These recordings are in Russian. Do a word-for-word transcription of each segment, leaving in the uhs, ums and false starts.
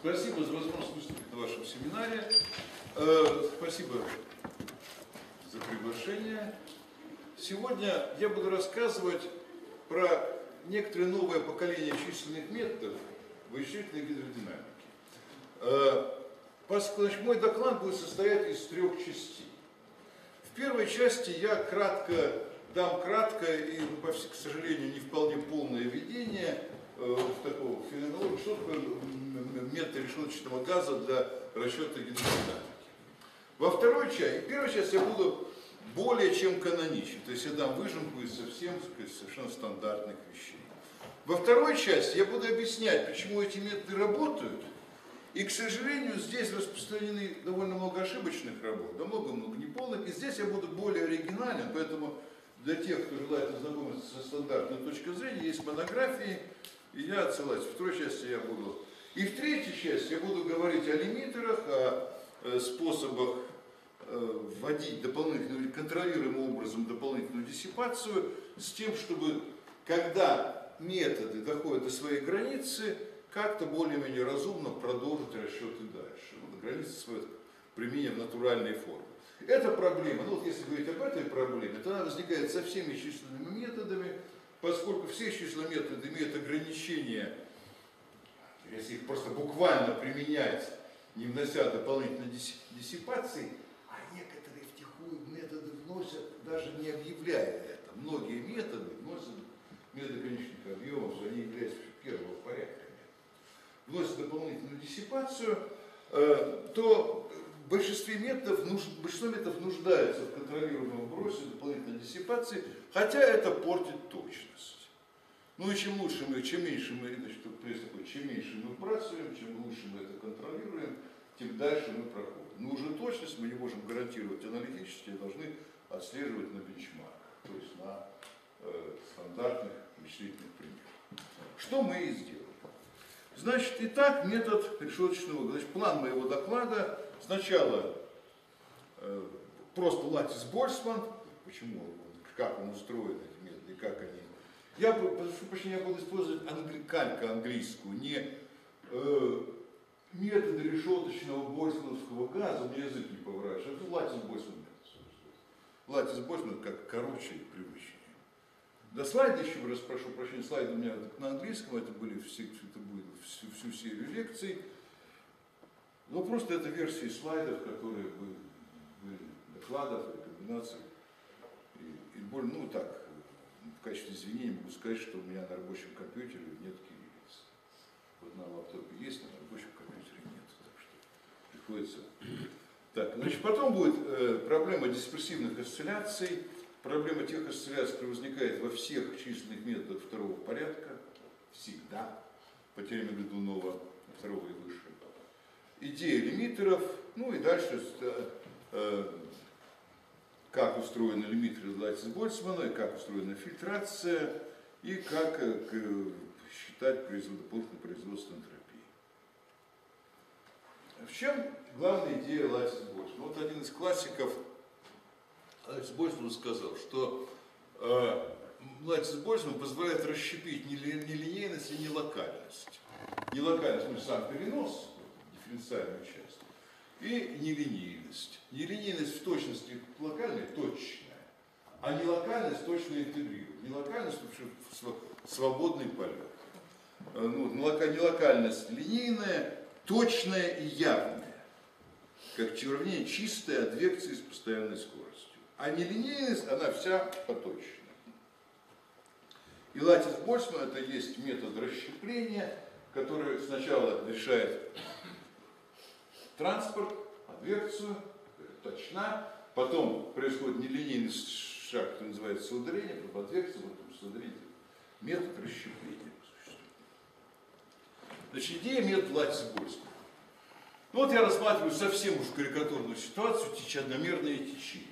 Спасибо за возможность выступить на вашем семинаре. Э, спасибо за приглашение. Сегодня я буду рассказывать про некоторые новое поколение численных методов вычислительной гидродинамики. Э, значит, мой доклад будет состоять из трех частей. В первой части я кратко дам краткое и, к сожалению, не вполне полное введение в такого феноменологию, что такое метод решеточного газа для расчета гидродинамики. Во второй части, в первой части я буду более чем каноничен, то есть я дам выжимку из совсем, сказать, совершенно стандартных вещей. Во второй части я буду объяснять, почему эти методы работают, и, к сожалению, здесь распространены довольно много ошибочных работ, да много-много неполных, и здесь я буду более оригинален, поэтому для тех, кто желает ознакомиться со стандартной точкой зрения, есть монографии, и я отсылаюсь. В второй части я буду. И в третьей части я буду говорить о лимитерах, о способах вводить дополнительную, контролируемым образом дополнительную диссипацию, с тем, чтобы, когда методы доходят до своей границы, как-то более-менее разумно продолжить расчеты дальше. Ну, до границы своего применения в натуральной форме. Эта проблема, ну вот если говорить об этой проблеме, то она возникает со всеми численными методами, поскольку все численные методы имеют ограничения, если их просто буквально применять, не внося дополнительной диссипации, а некоторые втихую методы вносят, даже не объявляя это. Многие методы вносят, методы конечных объемов, они являются первого порядка, вносят дополнительную диссипацию, то в большинстве методов, большинство методов нуждается в контролируемом вбросе дополнительной диссипации, хотя это портит точность. Ну и чем лучше мы, чем меньше мы, значит, чем меньше мы вбрасываем, чем лучше мы это контролируем, тем дальше мы проходим. Но уже точность мы не можем гарантировать аналитически, должны отслеживать на бенчмарках, то есть на э, стандартных вычислительных примерах. Что мы и сделали. Значит, итак, метод решеточного, значит, план моего доклада. Сначала э, просто латис Больцман, почему он, как он устроен, эти методы, как они. Я, прошу прощения, я буду использовать англи, калька английскую, не э, методы решеточного больцмановского газа, у меня язык не поворачивается, это латис Больцман метод. Латис Больцман как короче и привычнее. До слайда еще раз прошу прощения, слайды у меня на английском, это были все, это будет всю, всю серию лекций. Но просто это версии слайдов, которые были, были докладов, рекомендаций. И, и более, ну так, в качестве извинения могу сказать, что у меня на рабочем компьютере нет кириллицы. Вот на лаптопе есть, на рабочем компьютере нет. Так что приходится. Так, значит, потом будет э, проблема дисперсивных осцилляций, проблема тех осцилляций, которые возникают во всех численных методах второго порядка, всегда, по теореме Годунова, второго и выше. Идея лимитеров, ну и дальше, э, как устроены лимитеры латис Больцмана, и как устроена фильтрация, и как э, считать дополнительное производство энтропии. В чем главная идея латис Больцмана? Вот один из классиков латис Больцман сказал, что э, латис Больцман позволяет расщепить не линейность и не локальность. Не локальность, ну, сам перенос, дифференциальную часть, и нелинейность. Нелинейность в точности локальной точная, а не локальность точно интегрирует. Не локальность вообще свободный полет. Ну, не локальность линейная, точная и явная, как уравнение чистое адвекции с постоянной скоростью. А нелинейность, она вся поточная. И латис Больцман это есть метод расщепления, который сначала решает транспорт, адвекцию, точна, потом происходит нелинейный шаг, который называется соударение, потом адвекция, потом соударение. Метод расщепления существует. Значит, идея метода латис Больцмана. Ну вот я рассматриваю совсем уж карикатурную ситуацию, одномерное течение.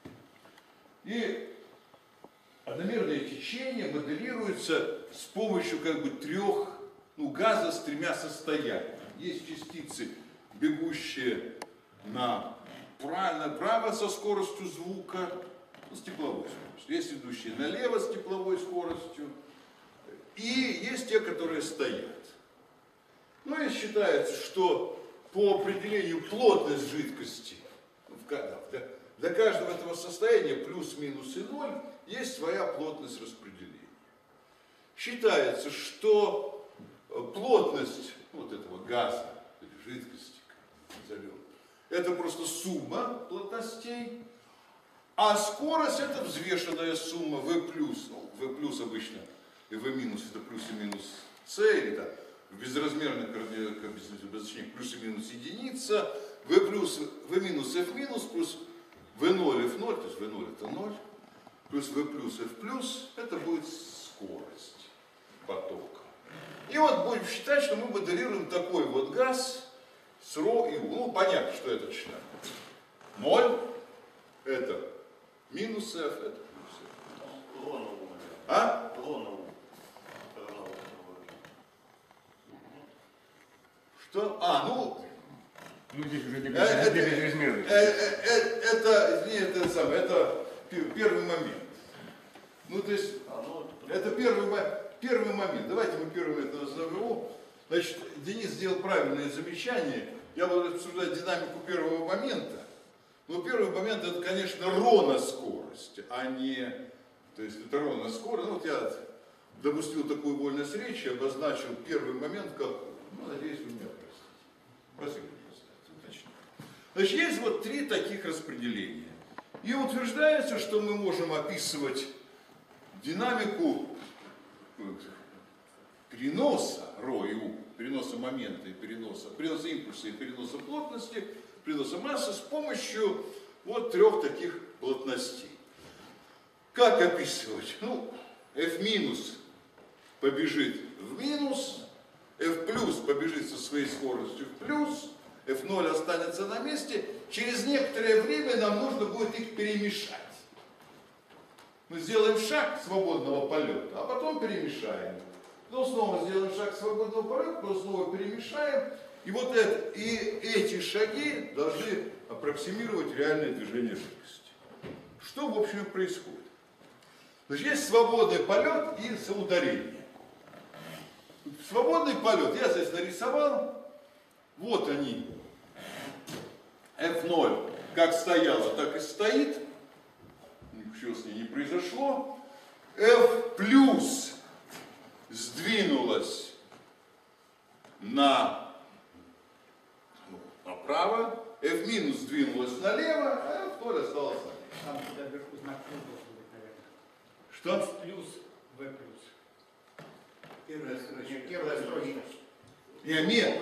И одномерное течение моделируется с помощью как бы трех, ну, газа с тремя состояниями. Есть частицы, бегущие на направо со скоростью звука, ну, с тепловой скоростью. Есть идущие налево с тепловой скоростью. И есть те, которые стоят. Ну и считается, что по определению плотность жидкости, для каждого этого состояния плюс, минус и ноль, есть своя плотность распределения. Считается, что плотность вот этого газа, или жидкости, как назовем, это просто сумма плотностей, а скорость это взвешенная сумма v плюс. Ну, v плюс обычно и v минус это плюс и минус c, или так, в безразмерных обозначениях плюс и минус единица, v плюс, v минус f минус плюс v ноль f ноль, то есть v ноль это ноль, плюс v плюс f плюс, это будет скорость потока. И вот будем считать, что мы моделируем такой вот газ с ρ и u. Ну, понятно, что это читаем. ноль это минус f, это плюс f. А? Что? А, ну... Ну, здесь уже не это, безразмерно. Это, извини, это, самое, это первый момент. Ну, то есть, это первый, первый момент. Давайте мы первым это назовем. Значит, Денис сделал правильное замечание. Я буду обсуждать динамику первого момента. Но первый момент это, конечно, ровно скорость, а не... То есть это ровно скорость. Ну, вот я допустил такую вольность речи, обозначил первый момент как... Ну, надеюсь, вы меня простите. Простите, уточню. Значит, есть вот три таких распределения. И утверждается, что мы можем описывать динамику переноса ρ и u, переноса момента и переноса, переноса импульса и переноса плотности, переноса массы с помощью вот трех таких плотностей. Как описывать? Ну, f минус побежит в минус, f плюс побежит со своей скоростью в плюс, f ноль останется на месте. Через некоторое время нам нужно будет их перемешать. Мы сделаем шаг свободного полета, а потом перемешаем. Потом снова сделаем шаг свободного полета, потом снова перемешаем. И вот это, и эти шаги должны аппроксимировать реальное движение жидкости. Что, в общем, происходит? Значит, есть свободный полет и соударение. Свободный полет я здесь нарисовал. Вот они. эф ноль как стояло, так и стоит. Ничего с ней не произошло. F плюс сдвинулась на, направо, F минус сдвинулась налево, а F ноль осталась налево. Там всегда вверху знак плюс должен быть, наверное. Что? Плюс V плюс. Первая строчка. Первая строчка. Не, нет.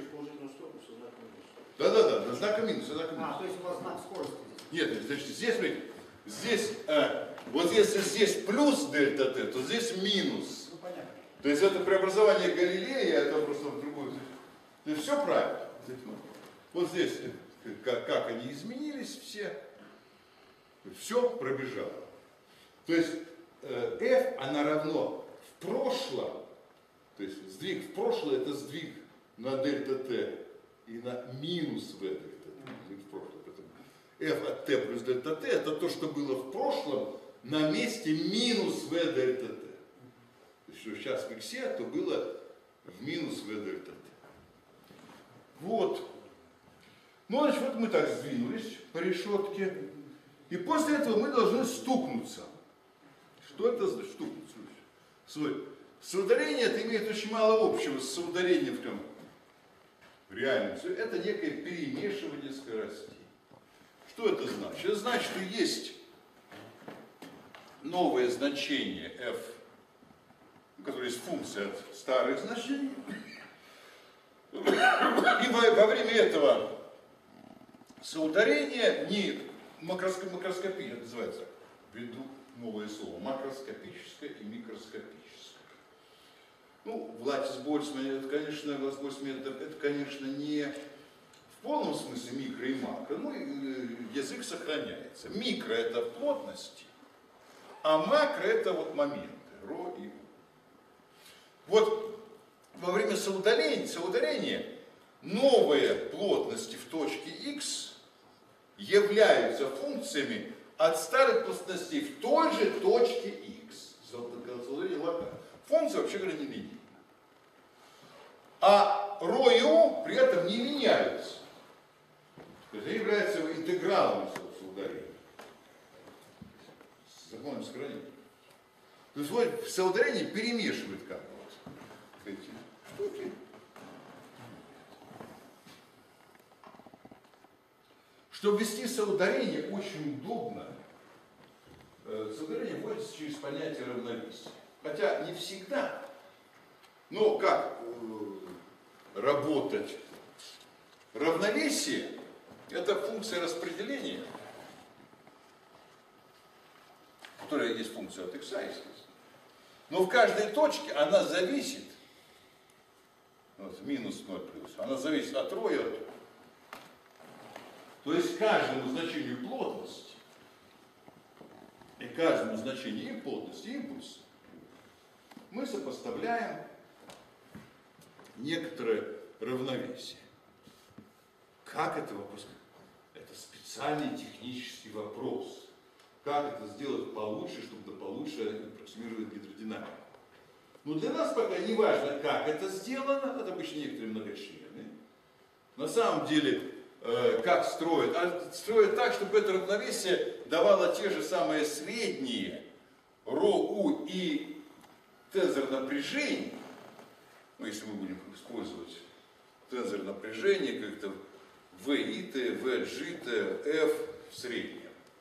Да-да-да, на знака минус, на знака минус. А, то есть у вас знак скорости здесь. Нет, значит, здесь, смотрите, здесь, э, вот если здесь плюс дельта Т, то здесь минус. Ну, понятно. То есть это преобразование Галилея, это просто в другую. То есть все правильно. Вот здесь, как, как они изменились все, все пробежало. То есть э, F, она равно в прошлом, то есть сдвиг в прошлое, это сдвиг на дельта Т и на минус В дельта Т. В прошлое. F от T плюс дельта Т, это то, что было в прошлом на месте минус В дельта Т. То есть, что сейчас в X, то было в минус В дельта Т. Вот. Ну, значит, вот мы так сдвинулись по решетке. И после этого мы должны стукнуться. Что это за стукнуться? Слушай, соударение это имеет очень мало общего с соударением в том реальности. Это некое перемешивание скоростей. Что это значит? Это значит, что есть новое значение f, которое есть функция от старых значений. И во, во время этого соударения не макроскопическое, это называется, введу новое слово, макроскопическое и микроскопическое. Ну, в латис Больцмане, это, конечно, в латис Больцмане, это, это, конечно, не в полном смысле микро и макро, ну, язык сохраняется. Микро это плотности, а макро это вот моменты, ρ и u. Вот во время соударения, соударения новые плотности в точке x являются функциями от старых плотностей в той же точке x. Соударение локально. Функция, вообще говоря, не линейная. А ρ и у при этом не меняются. То есть они являются интегралами соударения. С законом сохранения. То есть вот соударение перемешивает как вот эти штуки. Чтобы ввести соударение, очень удобно. Соударение вводится через понятие равновесия. Хотя не всегда. Но как работать? Равновесие – это функция распределения, которая есть функция от x, естественно. Но в каждой точке она зависит, вот, минус ноль плюс, она зависит от ρ и от u. То есть каждому значению плотности и каждому значению плотности импульса мы сопоставляем некоторое равновесие. Как это вопрос? Это специальный технический вопрос. Как это сделать получше, чтобы получше аппроксимировать гидродинамику. Но для нас пока не важно, как это сделано, это обычно некоторые многочлены. На самом деле, э, как строят? А строят так, чтобы это равновесие давало те же самые средние ρ, у и тензор напряжений. Ну, если мы будем использовать тензор напряжения, как-то V и T, V G T, F в среднем.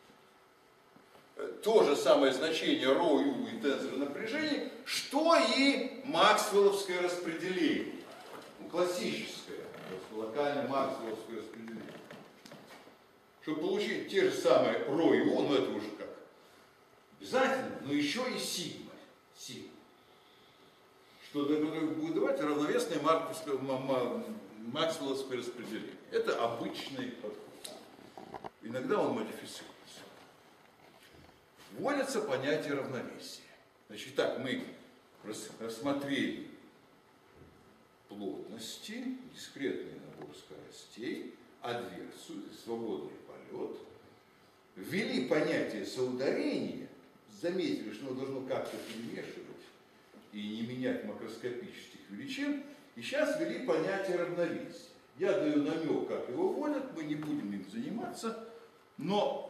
То же самое значение ρ, u и тензора напряжения, что и максвелловское распределение. Ну, классическое, локальное максвелловское распределение. Чтобы получить те же самые ρ и u, ну это уже как обязательно, но еще и сигма. Сигма. Что будет давать равновесное максвелловское распределение. Это обычный подход. Иногда он модифицируется. Вводится понятие равновесия. Значит, так, мы рассмотрели плотности, дискретный набор скоростей, адверсию, свободный полет, ввели понятие соударения, заметили, что оно должно как-то перемешивать и не менять макроскопических величин, и сейчас ввели понятие равновесия. Я даю намек, как его вводят, мы не будем им заниматься, но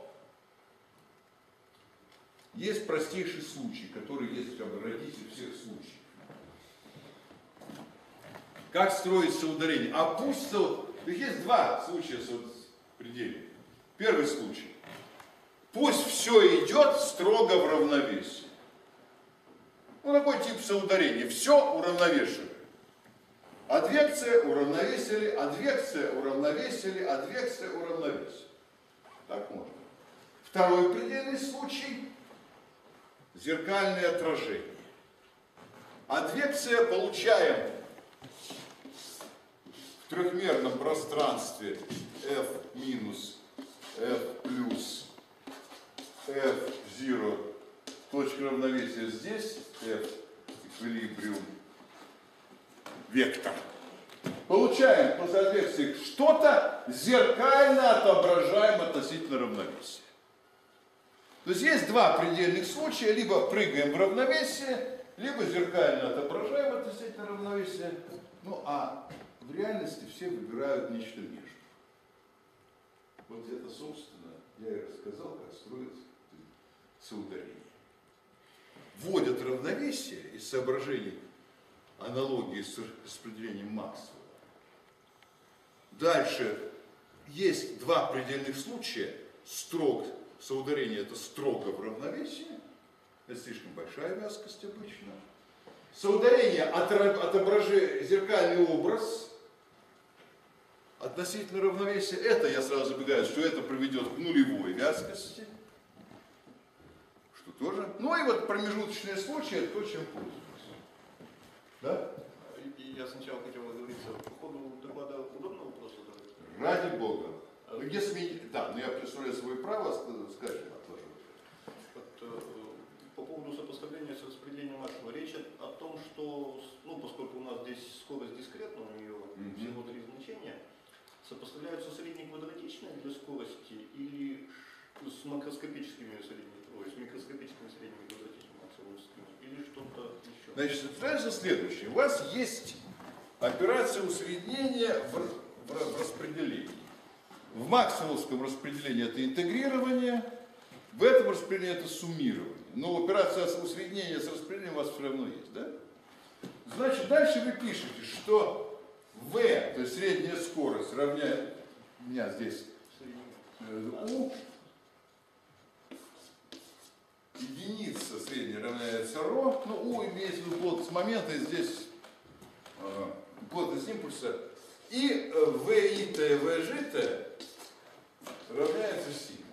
есть простейший случай, который есть как бы родитель всех случаев. Как строить соударение? А пусть со... есть два случая предельных. Первый случай. Пусть все идет строго в равновесии. Ну, такой тип соударения. Все уравновешивает. Адвекция уравновесили, адвекция уравновесили, адвекция уравновесили. Так можно. Второй предельный случай. Зеркальное отражение. Адвекция получаем в трехмерном пространстве f минус f плюс f0, точка равновесия здесь, f эквилибриум, вектор. Получаем по соответствии что-то зеркально отображаем относительно равновесия. То есть есть два предельных случая, либо прыгаем в равновесие, либо зеркально отображаем относительно равновесия. Ну а в реальности все выбирают нечто между. Вот это, собственно, я и рассказал, как строить соударение. Вводят равновесие из соображений аналогии с распределением Максвелла. Дальше есть два предельных случая, строг. Соударение это строго в равновесии, это слишком большая вязкость обычно. Соударение отображает зеркальный образ относительно равновесия. Это я сразу забегаю, что это приведет к нулевой вязкости. Что тоже. Ну и вот промежуточные случаи, это то, чем пользуются. Да? Я сначала хотел оговориться по ходу доклада удобного вопроса задать? Ради Бога. Если, да, но я представляю свое право, скажем, отложу. Вот, э, по поводу сопоставления с распределением Максвелла, речь о том, что, ну, поскольку у нас здесь скорость дискретна, у нее mm-hmm. всего три значения, сопоставляются средние квадратичные для скорости или с макроскопическими средними, ой, с микроскопическими средними квадратичными Максвелловскими, или что-то еще? Значит, ситуация следующая. У вас есть операция усреднения в, в, в распределении. В максвелловском распределении это интегрирование, в этом распределении это суммирование. Но операция усреднения с распределением у вас все равно есть, да? Значит, дальше вы пишете, что v, то есть средняя скорость, равняет, у меня здесь u, единица средняя равняется ρ, ну u имеется в виду плотность момента, и здесь э, плотность импульса, и vi-t, vg-t равняется сигма.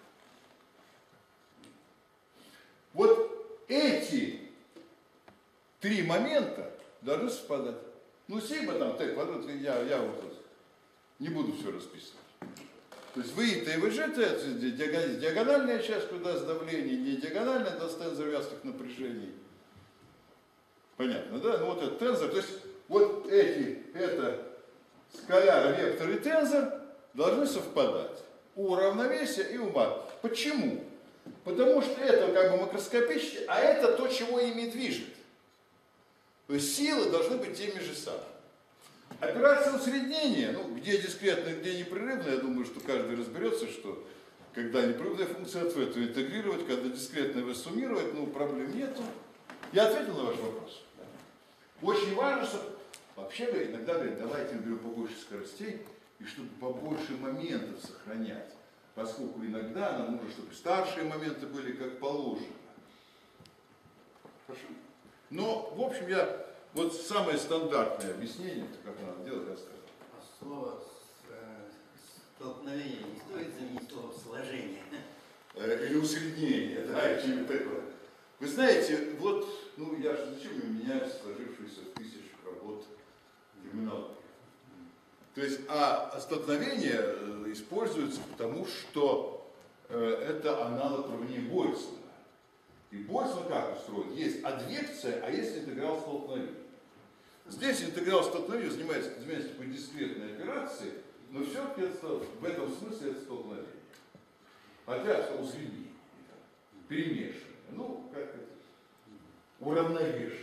Вот эти три момента должны совпадать. Ну, сигма там, t квадрат, я, я вот тут не буду все расписывать. То есть vi-t и vg-t, это диагональная часть, куда даст давление, не диагональная, даст тензор вязких напряжений. Понятно, да? Ну вот этот тензор, то есть вот эти, это скаляр, вектор и тензор должны совпадать у равновесия и у мат. Почему? Потому что это как бы макроскопически, а это то, чего ими движет. То есть силы должны быть теми же самыми. Операция усреднения, ну, где дискретная, где непрерывная, я думаю, что каждый разберется, что когда непрерывная функция от v, то интегрировать, когда дискретная v суммировать, ну, проблем нету. Я ответил на ваш вопрос. Очень важно, что вообще говорит, иногда говорят, давайте мы берем побольше скоростей, и чтобы побольше моментов сохранять. Поскольку иногда нам нужно, чтобы старшие моменты были как положено. Хорошо? Но, в общем, я вот самое стандартное объяснение, как надо делать, я сказал. А слово э, столкновение не стоит заменить слово сложение? Э, или усреднение, да, или что-нибудь такое. Вы знаете, вот, ну я же зачем я меняю сложившуюся в тысячах работ терминологию? То есть, а столкновение используется потому, что э, это аналог уравнения Больцмана. И Больцман как устроен? Есть адвекция, а есть интеграл столкновения. Здесь интеграл столкновения занимается, занимается такой дискретной операцией, но все-таки в этом смысле это столкновение. Хотя это усреднение, перемешанное, ну, как это, уравновешенное.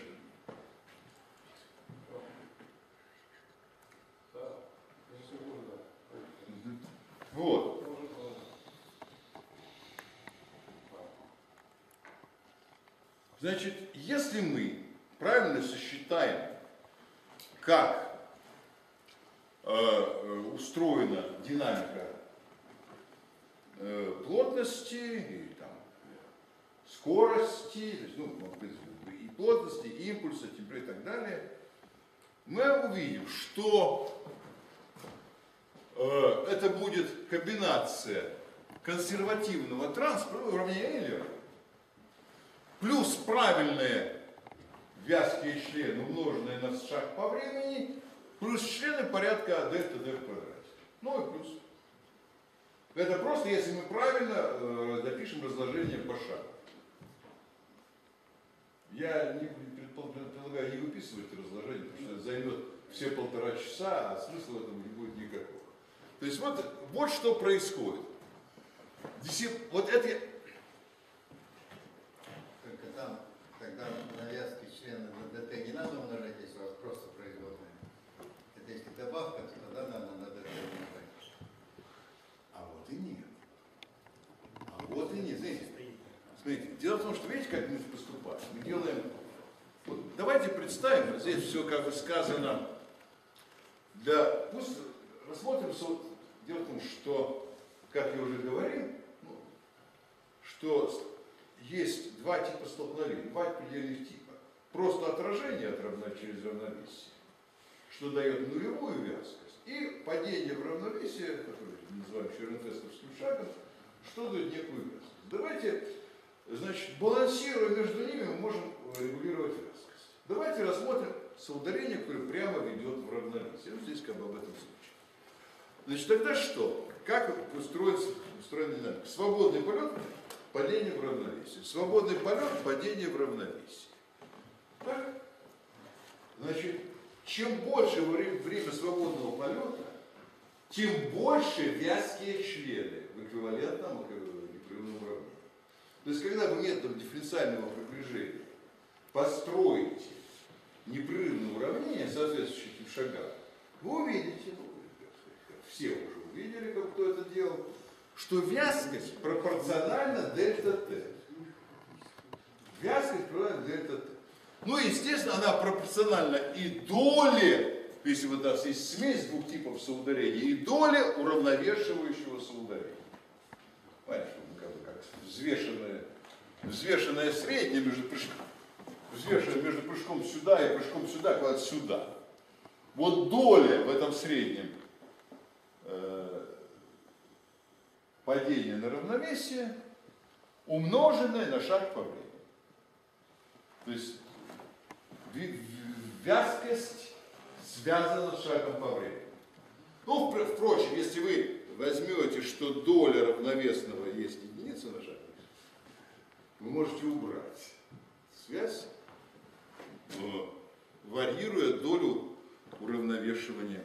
Вот. Значит, если мы правильно сосчитаем, как э, устроена динамика э, плотности, и, там, скорости, то есть, ну, и плотности, и импульса, температуры и так далее, мы увидим, что э, это будет комбинация консервативного транспорта, уравнения Эйлера, плюс правильные вязкие члены, умноженные на шаг по времени, плюс члены порядка дельта d в квадрате. Ну и плюс. Это просто, если мы правильно э, допишем разложение по шагу. Я не предполагаю не выписывать разложение, потому что это займет все полтора часа, а смысла в этом не будет никакого. То есть вот, вот что происходит. Вот это... Только там, тогда навязки члена на ДТ не надо умножать, если у вас просто производная. Это если добавка, то тогда надо на ДТ умножать. А вот и нет. А вот и нет. Знаете, смотрите, дело в том, что видите, как мы поступаем? Мы делаем... Вот, давайте представим, здесь все как бы сказано, для... Пусть рассмотрим, дело в том, что, как я уже говорил, ну, что есть два типа столкновений, два предельных типа. Просто отражение от равна через равновесие, что дает нулевую вязкость, и падение в равновесие, которое мы называем чернотестовским шагом, что дает некую вязкость. Давайте, значит, балансируя между ними, мы можем регулировать вязкость. Давайте рассмотрим соударение, которое прямо ведет в равновесие. Ну, здесь как бы об этом случае. Значит, тогда что? Как устроится, устроена динамика? Свободный полет, падение в равновесие. Свободный полет, падение в равновесие. Так? Значит, чем больше время, время свободного полета, тем больше вязкие члены в эквивалентном непрерывном уравнении. То есть, когда вы методом дифференциального приближения построите непрерывное уравнение, соответствующее этим шагам, вы увидите, ну, все уже увидели, как кто это делал, что вязкость пропорциональна дельта Т. Вязкость пропорциональна дельта Т. Ну, естественно, она пропорциональна и доле, если вот у нас есть смесь двух типов соударения, и доле уравновешивающего соударения. Понимаете, ну, как бы как взвешенное, взвешенное среднее между прыжком, взвешенное между прыжком сюда и прыжком сюда, куда-то сюда. Вот доля в этом среднем э, падения на равновесие, умноженное на шаг по времени. То есть вязкость связана с шагом по времени. Ну, впрочем, если вы возьмете, что доля равновесного есть единица на шаг, вы можете убрать связь, варьируя долю уравновешивания.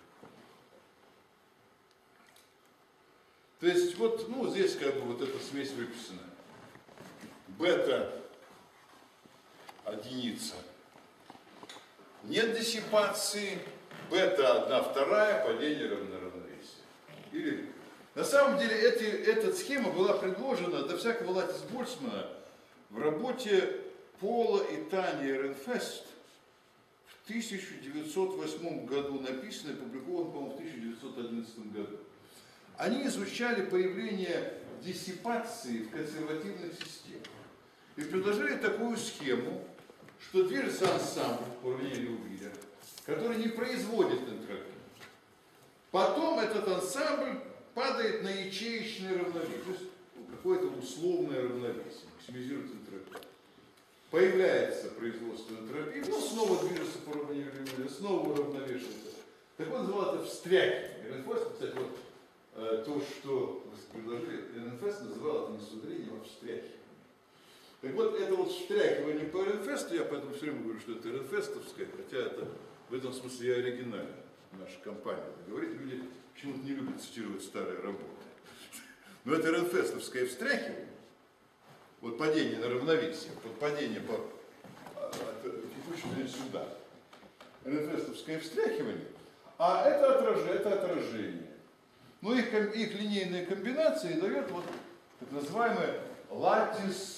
То есть вот, ну, здесь как бы вот эта смесь выписана. Бета единица. Нет диссипации, бета одна вторая, падение равно равновесия. Или, на самом деле, эти, эта схема была предложена до всякого Латис-Больцмана в работе Пола и Тани Эренфест в тысяча девятьсот восьмом году написано и опубликовано, по-моему, в тысяча девятьсот одиннадцатом году. Они изучали появление диссипации в консервативных системах и предложили такую схему, что движется ансамбль, уравнение Уиллера, который не производит энтропию. Потом этот ансамбль падает на ячеечное равновесие, то есть ну, какое-то условное равновесие, максимизирует энтропию. Появляется производство энтропии, ну снова движется по уравнению Уиллера, снова уравновешивается. Так он называл это встряхивание. Эренфест, кстати, вот э, то, что вы предложили, Эренфест называл это не судрением, а встряхиванием. Так вот, это вот встряхивание по Эренфесту, я поэтому все время говорю, что это эренфестовское, хотя это в этом смысле я оригинальный. Наша компания говорит, люди почему-то не любят цитировать старые работы. Но это эренфестовское встряхивание, вот падение на равновесие, вот падение по текущему сюда, эренфестовское встряхивание, а это отражение, это отражение. Но их, их линейные комбинации дают вот так называемое латис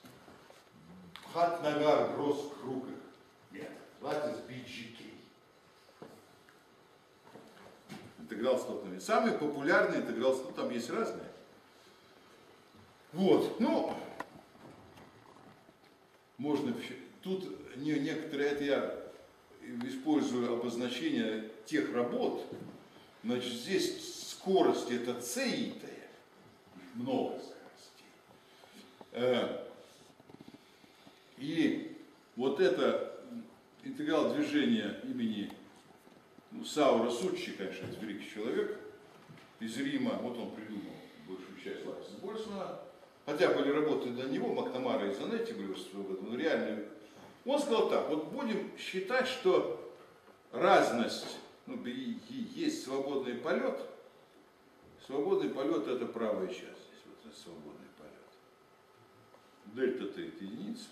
Хат-Нагар Гросс Круг. Нет, латис би джи кей. Интеграл столкновения. Самый популярный интеграл столкновения, там есть разные. Вот, ну, можно, тут не, некоторые, это я использую обозначение тех работ, значит, здесь скорость это цеитая, много скоростей. И вот это интеграл движения имени ну, Саура Суччи, конечно, это великий человек, из Рима, вот он придумал большую часть Латиса Больцмана, хотя были работы до него, Макнамара и Занетти были свободны, но реально. Он сказал так, вот будем считать, что разность, ну, есть свободный полет, свободный полет это правая часть, здесь вот это свободный полет. Дельта Т это единица.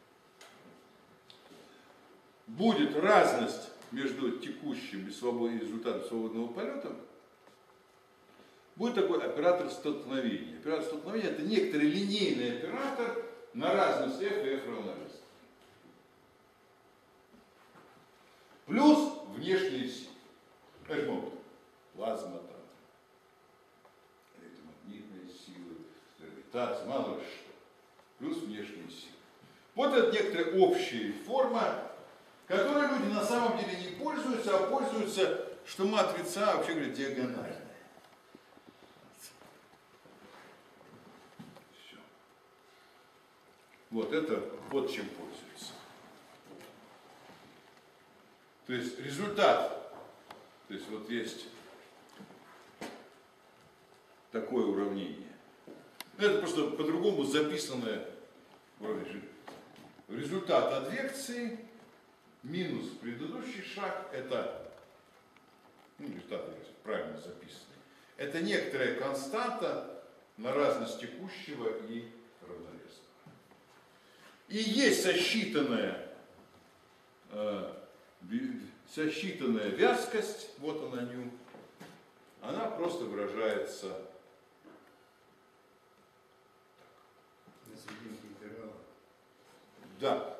Будет разность между текущим и свободным результатом свободного полета, будет такой оператор столкновения. Оператор столкновения это некоторый линейный оператор на разность f и f равновесных. Плюс внешние силы. Это могут плазма, там, электромагнитные силы, гравитация, мало ли что. Плюс внешние силы. Вот это некоторая общая форма, которой люди на самом деле не пользуются, а пользуются, что матрица А вообще говоря диагональная. Все. Вот это вот чем пользуются. То есть результат, то есть вот есть такое уравнение. Это просто по-другому записанное уравнение. Результат адвекции минус предыдущий шаг, это, ну, результат правильно записанный, это некоторая константа на разность текущего и равновесного. И есть сосчитанная э, сосчитанная вязкость, вот она ню, она просто выражается На серединке интервала. да.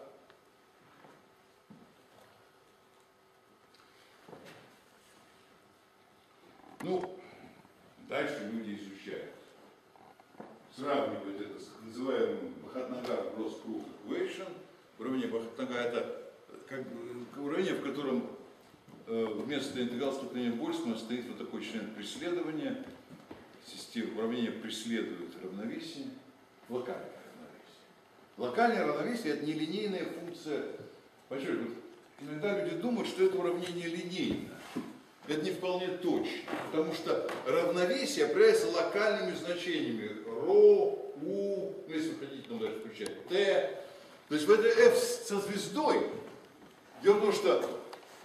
Ну, дальше люди изучают, сравнивают это с называемым Бахатнагар Gross Proof Equation. Уравнение Бахатнагара это как бы уравнение, в котором э, вместо интеграла степени Больцмана стоит вот такой член преследования. Система уравнения преследует равновесие, локальное равновесие. Локальное равновесие это нелинейная функция. Подчеркиваю, иногда люди думают, что это уравнение линейно. Это не вполне точно, потому что равновесие определяется локальными значениями ро, у, ну, если вы хотите, ну, даже включать т. То есть в это f со звездой. Дело в том, что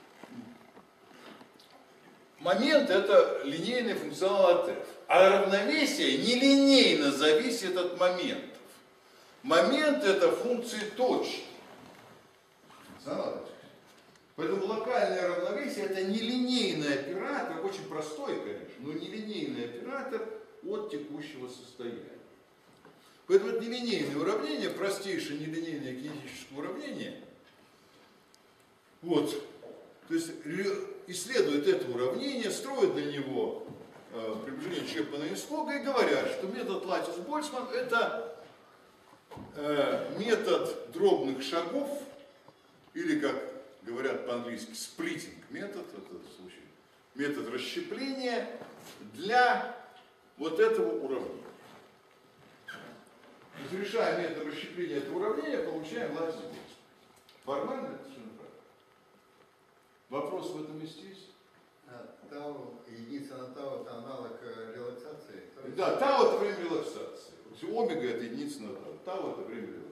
момент это линейный функционал от f, а равновесие нелинейно зависит от моментов. Момент это функции точки. Функционал от f. Поэтому локальное равновесие это нелинейный оператор, очень простой, конечно, но нелинейный оператор от текущего состояния. Поэтому это нелинейное уравнение, простейшее нелинейное кинетическое уравнение. Вот. То есть исследуют это уравнение, строят для него э, приближение Чепмана и Скога и говорят, что метод Латис-Больцман это э, метод дробных шагов, или как говорят по-английски, сплитинг метод, в этом случае, метод расщепления для вот этого уравнения. То есть, решая метод расщепления этого уравнения, получаем Латис-Больцман. Формально это совершенно правильно. Вопрос в этом месте есть? А, тау, единица на тау это аналог релаксации? Да, тау это время релаксации. Омега это единица на тау. Тау это время релаксации.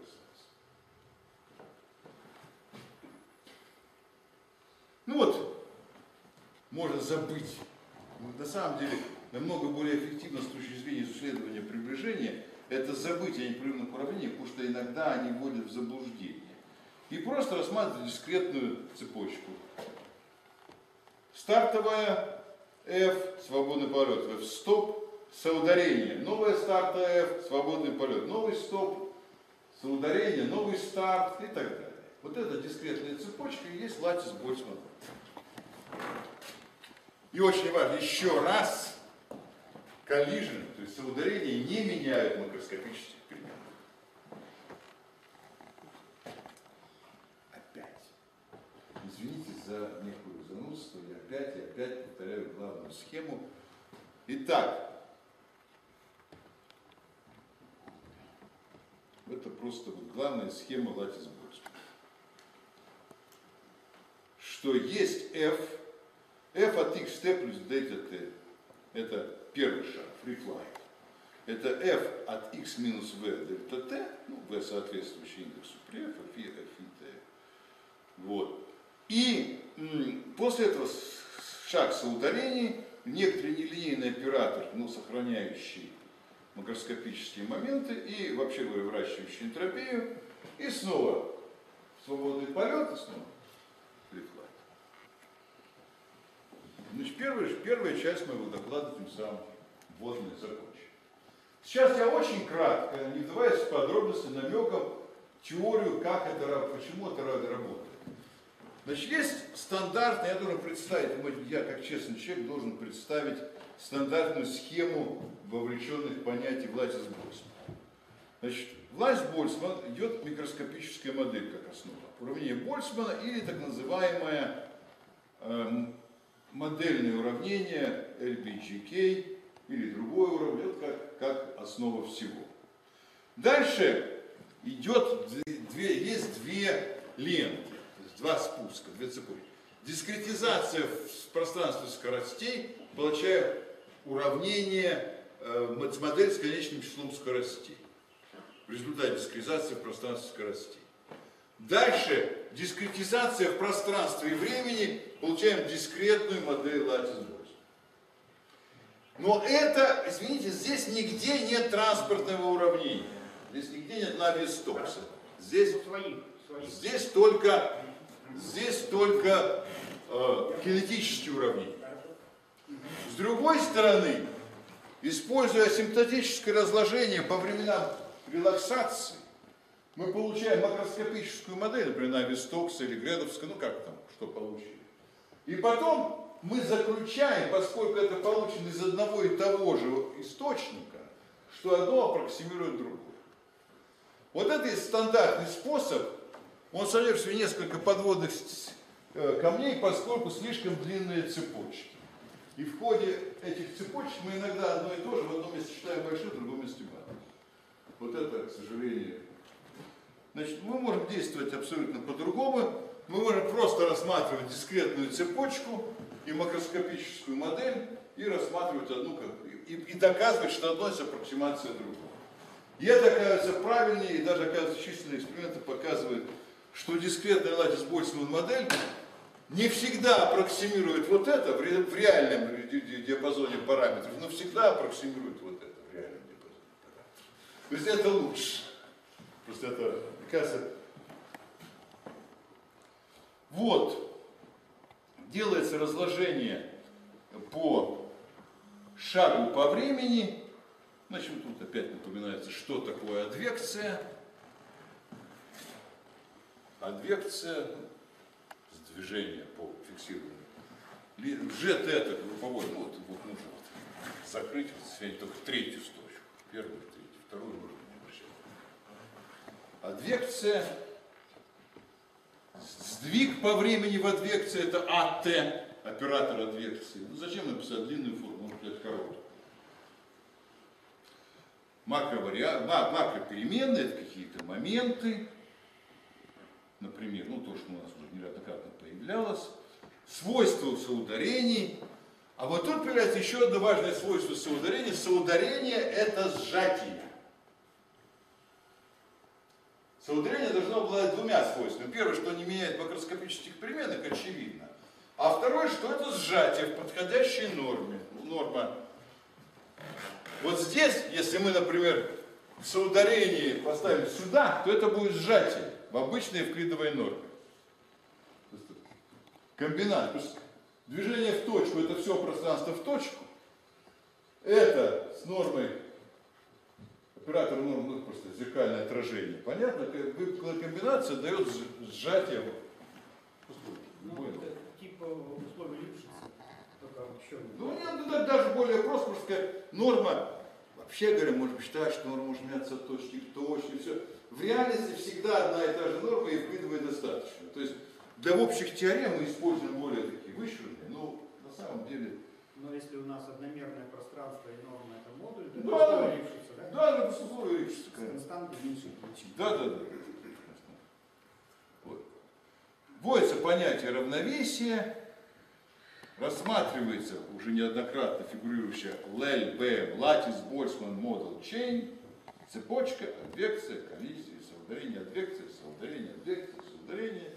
Ну вот, можно забыть. На самом деле, намного более эффективно с точки зрения исследования приближения, это забыть о непрерывных уравнениях, потому что иногда они вводят в заблуждение. И просто рассматривать дискретную цепочку. Стартовая F, свободный полет, F стоп, соударение. Новая стартовая F, свободный полет, новый стоп, соударение, новый старт и так далее. Вот эта дискретная цепочка и есть Латис-Больцман. И очень важно, еще раз, коллижен, то есть соударение не меняют макроскопических переменных. Опять. Извините за некую занудство, я опять и опять повторяю главную схему. Итак, это просто вот главная схема Латис-Больцмана. Что есть f, f от x t плюс дельта t. Это первый шаг, free flight. Это f от x минус v дельта t, ну, v соответствующий индексу при f, f и t. Вот. И м, после этого шаг соударений, некоторый нелинейный оператор, ну, сохраняющий макроскопические моменты и вообще говоря, выращивающий энтропию, и снова свободный полет, и снова free flight. Значит, первая, первая часть моего доклада, тем самым вводная, закончена. Сейчас я очень кратко, не вдаваясь в подробности, намеком теорию, как это, почему это работает. Значит, есть стандартный, я должен представить, я как честный человек должен представить стандартную схему вовлеченных понятий в Латис-Больцман. Значит, в Латис-Больцман идет микроскопическая модель как основа. Уравнение Больцмана или так называемое эм, модельное уравнение эл би джи кей или другое уравнение, как, как основа всего. Дальше идет, две, есть две ленты, то есть два спуска, две цепочки. Дискретизация в пространстве скоростей, получаю уравнение, э, модель с конечным числом скоростей. В результате дискретизации в пространстве скоростей. Дальше дискретизация в пространстве и времени, получаем дискретную модель Латис-Больцмана. Но это, извините, здесь нигде нет транспортного уравнения. Здесь нигде нет Навье-Стокса. Здесь, Своих, своих. здесь только здесь только э, кинетические уравнения. С другой стороны, используя асимптотическое разложение по временам релаксации, мы получаем макроскопическую модель, например, Навистокса или Гредовска, ну как там, что получили. И потом мы заключаем, поскольку это получено из одного и того же источника, что одно аппроксимирует другое. Вот это и стандартный способ, он содержит в себе несколько подводных камней, поскольку слишком длинные цепочки. И в ходе этих цепочек мы иногда одно и то же в одном месте считаем большим, в другом месте маленьким. Вот это, к сожалению. Значит, мы можем действовать абсолютно по-другому. Мы можем просто рассматривать дискретную цепочку и макроскопическую модель, и рассматривать одну, как, и, и доказывать, что одно есть аппроксимация другого. И это оказывается правильнее, и даже, оказывается, численные эксперименты показывают, что дискретная латис-больцман модель не всегда аппроксимирует вот это в, ре, в реальном диапазоне параметров, но всегда аппроксимирует вот это в реальном диапазоне параметров. То есть это лучше. Просто это, кажется, вот, делается разложение по шагу по времени. Значит, тут опять напоминается, что такое адвекция. Адвекция, движение по фиксированию. G T это групповой, ну вот, вот нужно вот закрыть, вот, сегодня только третью строчку. Первую, третью, вторую можно не обращать. Адвекция. Сдвиг по времени в адвекции это АТ, оператор адвекции. Ну зачем написать длинную форму, можно сказать короткую. Макровариа... Макропеременные это какие-то моменты. Например, ну то, что у нас уже неоднократно появлялось. Свойства соударений. А вот тут появляется еще одно важное свойство соударения. Соударение это сжатие. Соударение должно обладать двумя свойствами. Первое, что не меняет макроскопических переменных, очевидно. А второе, что это сжатие в подходящей норме. Норма. Вот здесь, если мы, например, соударение поставим сюда, то это будет сжатие в обычной евклидовой норме. Комбинат. Движение в точку, это все пространство в точку. Это с нормой оператор нормы, ну, просто зеркальное отражение. Понятно? Комбинация дает сжатие. Ну, это типа условий Липшица, только еще не. Ну, нет, это даже более просто, потому что норма, вообще говоря, можно считать, что норма может меняться от точки к точке, все. В реальности всегда одна и та же норма, и евклидовая достаточно. То есть для общих теорем мы используем более такие вычурные, но на самом деле. Но если у нас одномерное пространство и норма это модуль, то да, это да, Липшица, да? да, это условия Липшица, конечно. Константы меньше величины. Да, да, да. Вот. Вводится понятие равновесия, рассматривается уже неоднократно фигурирующая эл эл би эм, Lattice Boltzmann Model Chain, цепочка, адвекция, коллизия, соударение, адвекция, соударение, адвекция, соударение.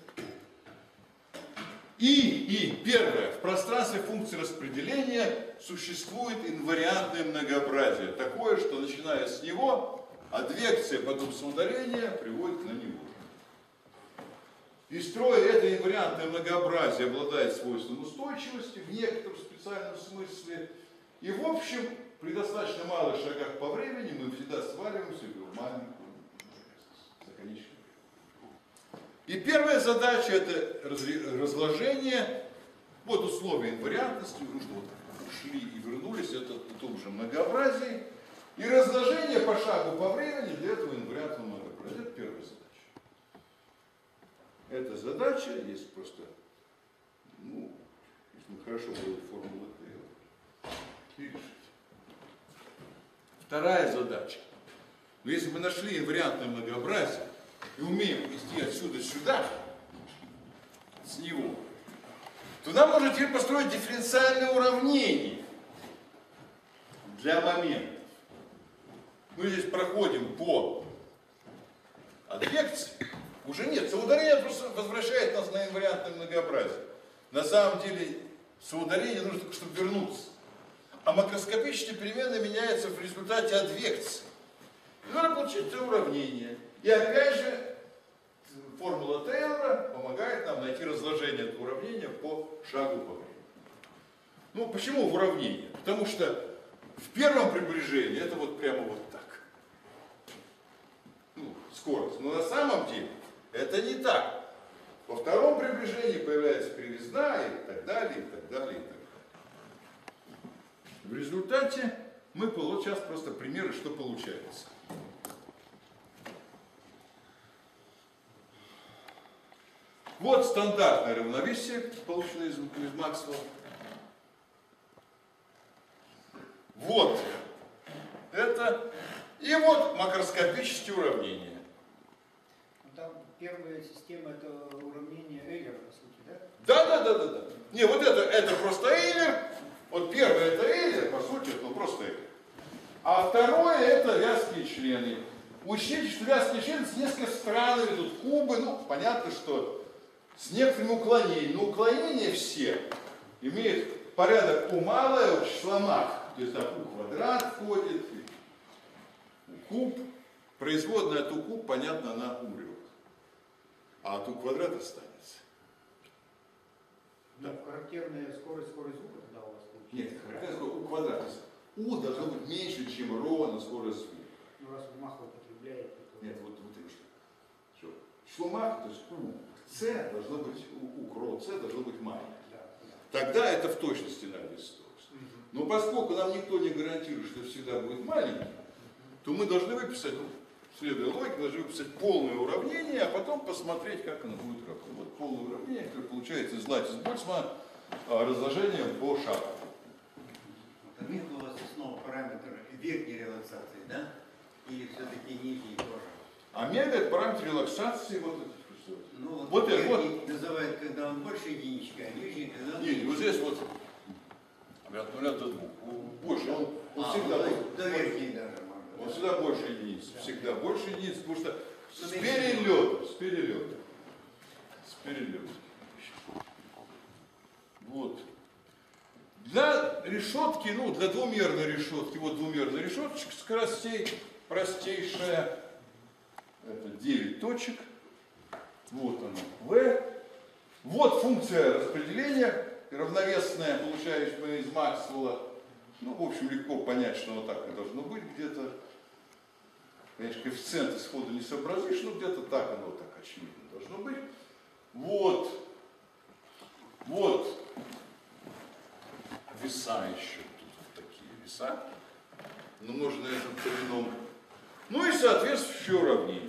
И, и первое, в пространстве функции распределения существует инвариантное многообразие, такое, что начиная с него, адвекция, потом соударение приводит на него. И строя это инвариантное многообразие обладает свойством устойчивости в некотором специальном смысле. И в общем, при достаточно малых шагах по времени мы всегда сваливаемся в маленькую законечную. И первая задача это разложение, вот условия инвариантности, ну что вот ушли и вернулись, это в том же многообразии. И разложение по шагу по времени для этого инвариантного многообразия. Это первая задача. Эта задача, есть просто, ну, если мы хорошо будем формулы и решить. Вторая задача. Но если мы нашли инвариантное многообразие и умеем вести отсюда сюда, с него, то нам можно теперь построить дифференциальное уравнение для моментов. Мы здесь проходим по адвекции. Уже нет, соударение просто возвращает нас на инвариантное многообразие. На самом деле соударение нужно только, чтобы вернуться. А макроскопические переменные меняются в результате адвекции. И надо получить это уравнение. И опять же, формула Тейлора помогает нам найти уравнение по шагу по времени. Ну, почему в уравнении? Потому что в первом приближении это вот прямо вот так. Ну, скорость. Но на самом деле это не так. Во втором приближении появляется кривизна и так далее, и так далее, и так далее. В результате мы, вот сейчас просто примеры, что получается. Вот стандартное равновесие, полученное из, из Максвелла. Вот это. И вот макроскопические уравнения. Ну, там первая система это уравнение Эйлера, по сути, да? Да, да, да, да, да. Не, вот это, это просто Эйлер. Вот первое это Эйлер, по сути, это ну, просто Эйлер. А второе это вязкие члены. Учтите, что вязкие члены с несколько странными, тут кубы, ну, понятно, что с некоторыми уклонениями. Но уклонения все имеют порядок у малое, у числа мах. То есть там у квадрат входит, у куб. Производная от у куб, понятно, она умрет. А от у квадрат останется. Ну, характерная скорость, скорость звука тогда у вас получится. Нет, характерная скорость у квадрата. У должно быть меньше, чем ρ на скорость звука. Ну, раз Мах употребляет. То... Нет, вот, вот это что. Что? Число мах, то есть у c должно быть, у, у кро c должно быть маленькое. Да, да. Тогда это в точности на вес сто. Но поскольку нам никто не гарантирует, что всегда будет маленький, то мы должны выписать, ну, следуя логике, должны выписать полное уравнение, а потом посмотреть, как оно будет работать. Вот полное уравнение, которое получается из Латис-Больцмана разложением по шагу. Вот нет у вас снова параметр верхней релаксации, да? Или все-таки нижней тоже? Омега это параметр релаксации вот этих. Ну вот, Вот это, верхний вот. называют, когда он больше единичка, а нижний, когда он Нет, вот здесь вот от нуля до двух. Больше, он, он а, всегда ну, будет. до верхней даже можно. Он Да? всегда больше единиц. Всегда больше единиц, потому что с Ну, перелетом, с перелетом. С перелетом. Вот. Для решетки, ну, для двумерной решетки, вот двумерная решеточка скоростей, простейшая. Это девять точек. Вот она, V. Вот функция распределения, равновесная, получающая из Максвелла. Ну, в общем, легко понять, что оно так и должно быть где-то. Конечно, коэффициенты сходу не сообразишь, но где-то так оно так очевидно должно быть. Вот. Вот. Веса еще. Тут такие веса. Но можно это полином. Ну и соответствующее уравнение.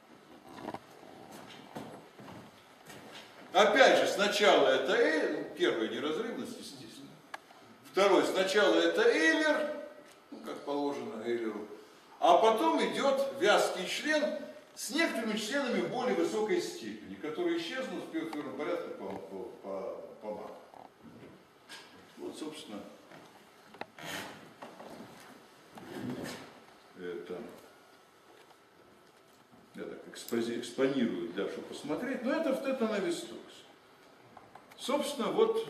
Опять же, сначала это Эйлер, первая неразрывность, естественно. Второй, сначала это Эйлер, ну, как положено Эйлеру, а потом идет вязкий член с некоторыми членами более высокой степени, которые исчезнут в первом порядке по, по, по, по Маху. Вот, собственно, это я так экспонирую, для чтобы посмотреть, но это, это на вес сто. Собственно, вот,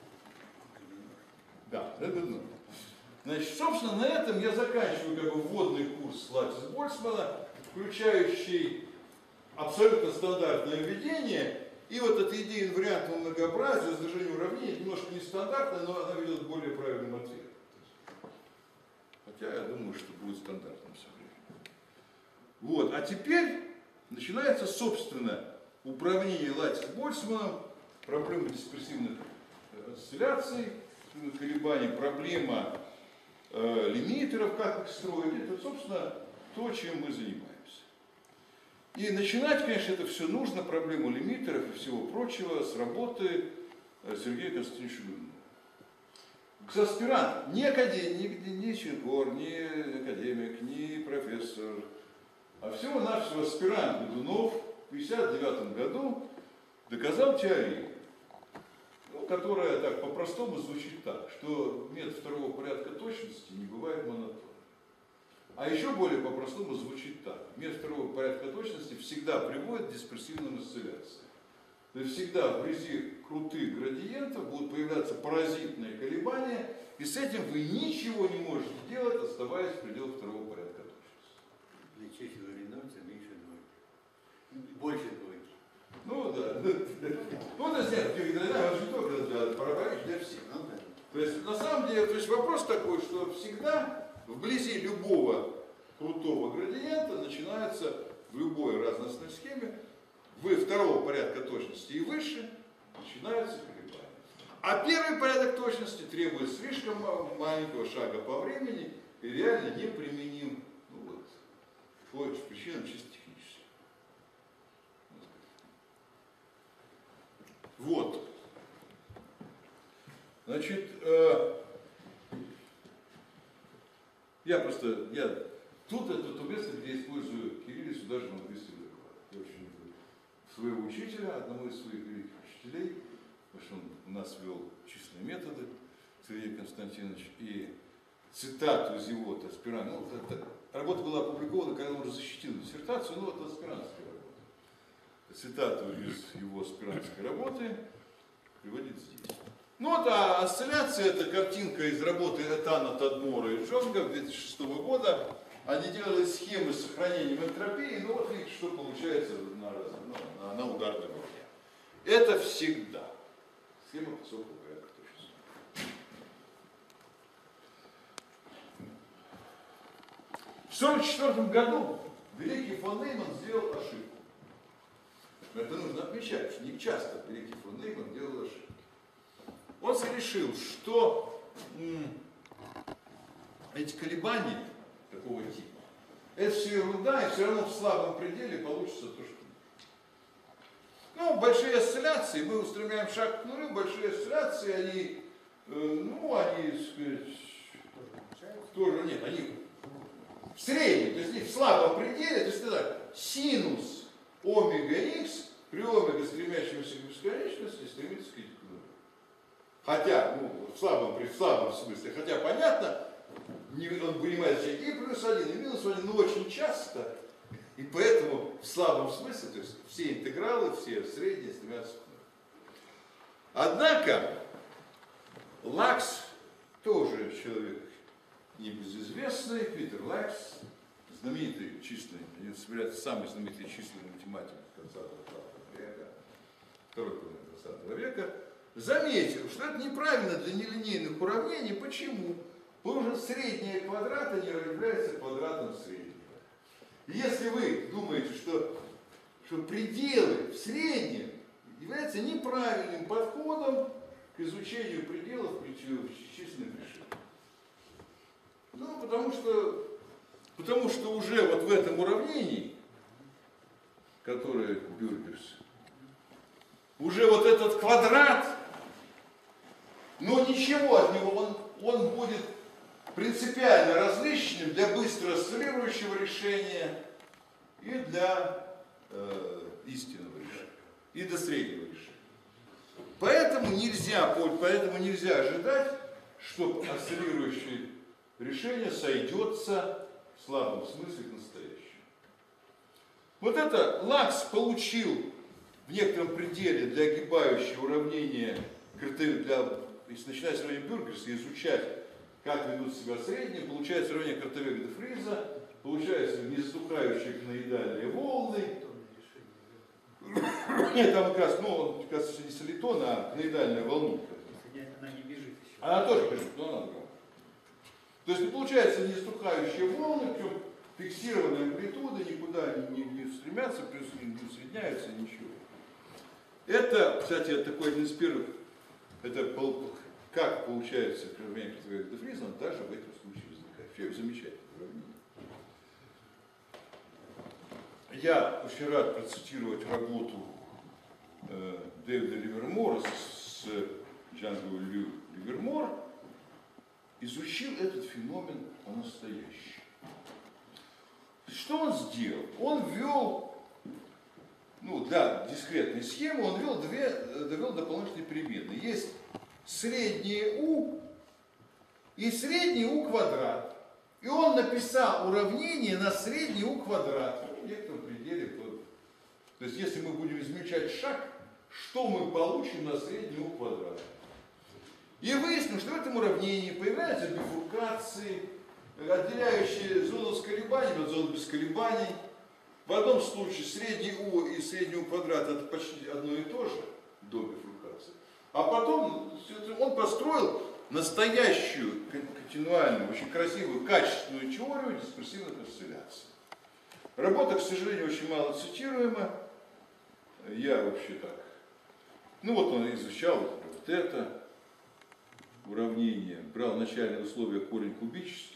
да, это, ну. Значит, собственно, на этом я заканчиваю как бы вводный курс Латис-Больцмана, включающий абсолютно стандартное введение, и вот эта идея инвариантного многообразия, сдвижения уравнений, немножко нестандартная, но она ведет к более правильным ответам. Хотя я думаю, что будет стандартным со временем. Вот, а теперь начинается, собственно, управление Латис-Больцманом, проблема дисперсивных осцилляций, колебаний, проблема э, лимитеров, как их строить. Это, собственно, то, чем мы занимаемся. И начинать, конечно, это все нужно, проблему лимитеров и всего прочего, с работы Сергея Константиновича Годунова. Аспирант, ни академик, ни, ни Ченкор, ни академик, ни профессор, а всего-навсего аспирант Годунов в тысяча девятьсот пятьдесят девятом году доказал теорему, ну, которая так по-простому звучит так, что метод второго порядка точности не бывает монотонным. А еще более по-простому звучит так. Метод второго порядка точности всегда приводит к дисперсивным осцилляциям. То есть всегда вблизи крутых градиентов будут появляться паразитные колебания, и с этим вы ничего не можете делать, оставаясь в пределах второго порядка точности. Для чаще становится меньше двойки. Больше двойки. Ну, Ну да. Ну это нет, он же только для параболических, для всех. Ну да. То есть на самом деле, то есть вопрос такой, что всегда вблизи любого крутого градиента начинается в любой разностной схеме, вы второго порядка точности и выше, начинаются колебания. А первый порядок точности требует слишком маленького шага по времени и реально неприменим, ну вот, по причинам чисто техническим. Вот. Значит, э, я просто, я тут это то место, где использую кириллицу даже в английском докладе. Я очень люблю своего учителя, одного из своих великих учителей, потому что он у нас вел численные методы, Сергей Константинович, и цитату из его аспиранта, ну, это, работа была опубликована, когда он уже защитил диссертацию, ну вот аспирантская работа. Цитату из его аспирантской работы приводит здесь. Ну вот, а осцилляция — это картинка из работы Этана, Тадмора и Джонга две тысячи шестого года. Они делали схемы с сохранением энтропии, ну вот видите, что получается на, ну, на, на ударной волне. Это всегда схема высокого порядка точности. В сорок четвёртом году великий фон Нейман сделал ошибку. Это нужно отмечать, что не часто великий фон Нейман делал ошибку. Он решил, что м, эти колебания такого типа, это все ерунда, и все равно в слабом пределе получится то, что нужно. Ну, большие осцилляции, мы устремляем шаг к нулю, большие осцилляции, они, э, ну, они, так сказать, тоже, нет, они в среднем, то есть они в слабом пределе, то есть это синус омега х при омега, стремящемся к бесконечности, стремится к нулю. Хотя, ну, в слабом, при слабом смысле, хотя понятно, он принимает значение и плюс один, и минус один, но очень часто, и поэтому в слабом смысле, то есть все интегралы, все средние стремятся к нулю. Однако, Лакс тоже человек небезызвестный, Питер Лакс, знаменитый численный, самый знаменитый численный математик двадцатого века, второй половины двадцатого века, заметил, что это неправильно для нелинейных уравнений. Почему? Потому что среднее квадрата не является квадратом среднего. И если вы думаете, что, что пределы в среднем являются неправильным подходом к изучению пределов при численных решениях. Ну, потому что, потому что уже вот в этом уравнении, которое Бюргерс, уже вот этот квадрат, но ничего от него, он, он будет принципиально различным для быстро осциллирующего решения и для э, истинного решения, и до среднего решения. Поэтому нельзя, поэтому нельзя ожидать, что осциллирующее решение сойдется в слабом смысле к настоящему. Вот это Лакс получил в некотором пределе для огибающего уравнения, для, если начинать с уравнения Бюргерса и изучать, как ведут себя средние, получается уравнение Картавега-де-Фриза, получается незатухающие коноидальные волны. Нет, там как раз, ну, он, как раз, не солитон, а коноидальная волна. Она не бежит еще. Она тоже бежит, но она другая. То есть получается незатухающие волны, причем фиксированные амплитуды, никуда не, не, не стремятся, плюс не усредняются, ничего. Это, кстати, это такой один из первых, это как получается уравнение Картавега-де-Фриза, он даже в этом случае возникает. Все замечательно уравнение. Я очень рад процитировать работу э, Дэвида Ливермора с Джанго Ливермор, изучил этот феномен по-настоящему. Что он сделал? Он ввел, ну, для дискретной схемы, он ввел две, довел дополнительные переменные. Есть среднее u и средний u квадрат. И он написал уравнение на средний u квадрат. В некотором пределе. То есть, если мы будем измельчать шаг, что мы получим на средний u квадрат? И выяснилось, что в этом уравнении появляются бифуркации, отделяющие зону с колебаниями от зоны без колебаний. В одном случае средний У и средний У квадрат это почти одно и то же до бифуркации. А потом он построил настоящую, континуальную, очень красивую, качественную теорию дисперсивных осцилляций. Работа, к сожалению, очень мало цитируема. Я вообще так. Ну вот он изучал вот это уравнение, брал начальные условия корень кубический.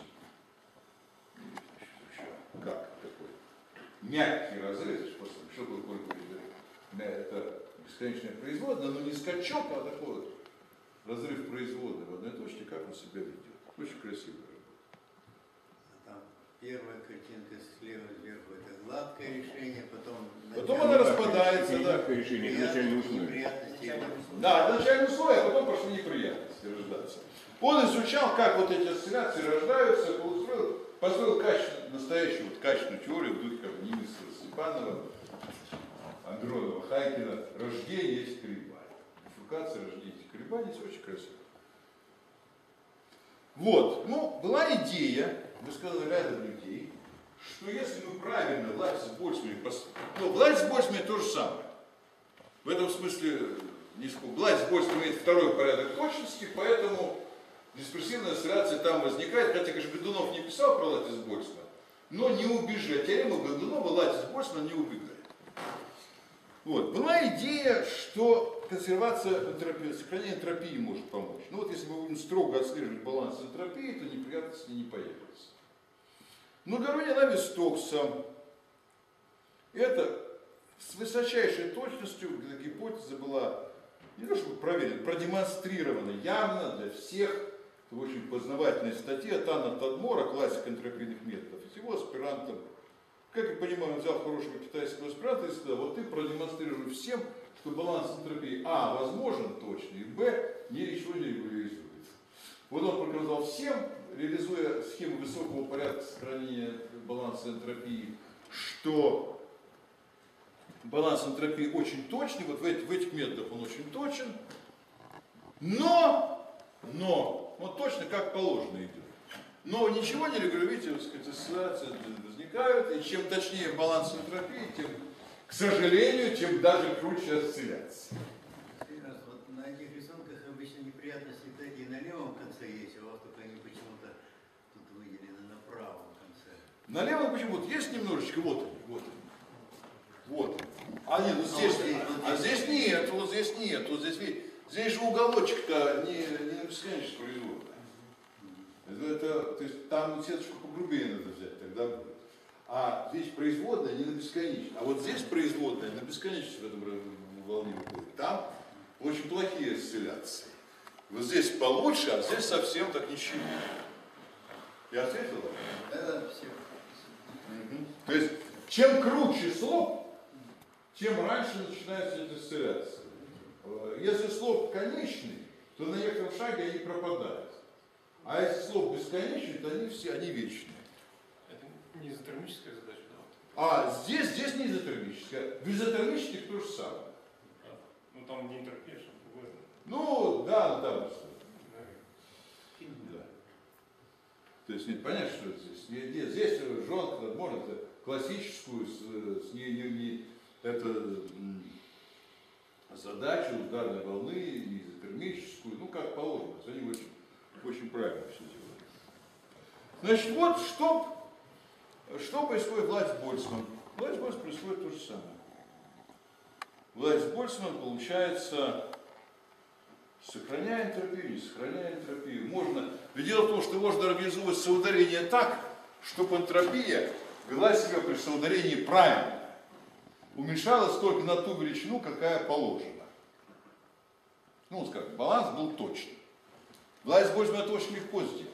Как такой? Мягкий разрыв. Что такое корень кубический? Это бесконечная производная, но не скачок, а такой вот разрыв производной в одной точке, как он себя ведет. Очень красиво. Там первая картинка слева сверху это гладкое решение, потом... Потом она распадается, да. Решение, начальные условия. Неприятности. Да, начальные условия, а потом пошли неприятности рождаться. Он изучал, как вот эти осцилляции рождаются, построил, построил качественную, настоящую вот качественную теорию в духе как Нимеса, Степанова, Андронова, Хайкина. Рождение есть колебания. Бифуркация, рождение есть колебания, есть очень красиво. Вот, ну, была идея, высказала рядом людей, что если мы правильно власть с Больцманом, ну, власть с Больцманом то же самое. В этом смысле, власть с Больцманом имеет второй порядок точности, поэтому дисперсивная осцилляция там возникает, хотя, конечно, Годунов не писал про латис Больцмана, но не убежать. Теорема Годунова латис Больцмана не убегает. Вот. Была идея, что консервация энтропии, сохранение энтропии может помочь. Ну вот если мы будем строго отслеживать баланс энтропии, то неприятности не появятся. Но Гарони Навис-Стокса это с высочайшей точностью, эта гипотеза была не то чтобы проверена, продемонстрирована явно для всех, в очень познавательной статье Тана Тадмора, классик энтропийных методов, и его аспирантам. Как я понимаю, он взял хорошего китайского аспиранта и сказал, вот ты продемонстрируй всем, что баланс энтропии А возможен точно, и Б ничего не регулируется. Вот он показал всем, реализуя схему высокого порядка сохранения баланса энтропии, что баланс энтропии очень точный, вот в этих, в этих методах он очень точен, но, но, он точно как положено идет. Но ничего не регулируете, так сказать, ассоциации возникают, и чем точнее баланс энтропии, тем, к сожалению, тем даже круче осцилляция. Вот на этих рисунках обычно неприятности такие на левом конце есть, а у вас только они почему-то тут выделены на правом конце. На левом почему-то есть немножечко, вот они, вот они. Вот. А нет, ну здесь, а, а здесь нет, вот здесь нет, вот здесь, видите, здесь же уголочек-то не, не на бесконечность производная. Это, это, то есть там сеточку погрубее надо взять, тогда будет. А здесь производная не на бесконечность. А вот здесь производная на бесконечность в этом волне выходит. Там очень плохие осцилляции. Вот здесь получше, а здесь совсем так ничего. Я ответил? Да, все. Угу. То есть, чем круче слоп, тем раньше начинаются эти осцилляции. Если слоп конечный, то на некотором шаге они пропадают. А если слоп бесконечный, то они все, они вечные. Это не изотермическая задача, да? А здесь, здесь не изотермическая. В изотермических то же самое. Да. Ну там не энтропия, что другое. Ну, да, да. Да. Да. То есть, нет, понятно, что здесь. Нет, здесь жонка, можно это классическую, с, с не, не, не, это, м, задачу ударной волны, не изотермическую, ну, как положено. Они очень Очень правильно все делают. Значит, вот что, что происходит в Лайц-Больцман. В Лайц-Больцман происходит то же самое. В Лайц-Больцман получается, сохраняя энтропию, не сохраняя энтропию. Можно, ведь дело в том, что можно организовывать соударение так, чтобы энтропия вела себя при соударении правильно. Уменьшалась только на ту величину, какая положена. Ну, скажем, баланс был точный. Власть Больцмана это очень легко сделать.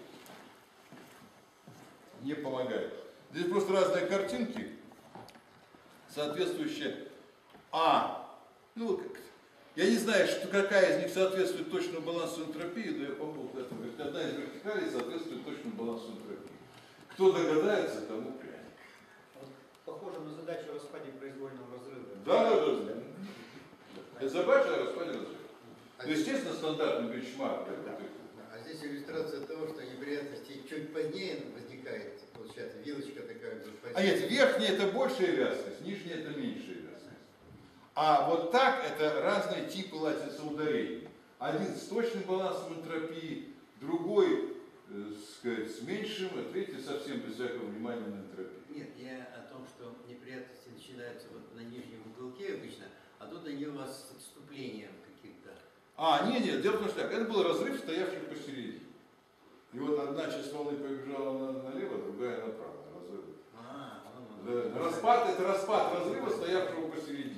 Не помогает. Здесь просто разные картинки, соответствующие А. Ну, как я не знаю, что, какая из них соответствует точному балансу энтропии, но я помню, это, говорит, одна из вертикалей соответствует точному балансу энтропии. Кто догадается, тому пряник. Вот, похоже на задачу о распаде произвольного разрыва. Да, да, да. Это задача о распаде разрыва. Ну, естественно, стандартный бенчмарк. А здесь иллюстрация того, что неприятности чуть позднее возникает получается, вилочка такая бы... А нет, верхняя это большая вязкость, нижняя это меньшая вязкость. А вот так это разные типы латица ударений. Один с точным балансом энтропии, другой э, сказать, с меньшим, а третий совсем без всякого внимания на энтропию. Нет, я о том, что неприятности начинаются вот на нижнем уголке обычно, а тут они у вас с отступлением каким-то. А, нет, нет, дело в том, что так, это был разрыв, стоявший посередине. И вот одна часть волны побежала на, налево, другая направо. Разрыв. А, ну, ну, Да, распад это распад разрыва, стоявшего посередине.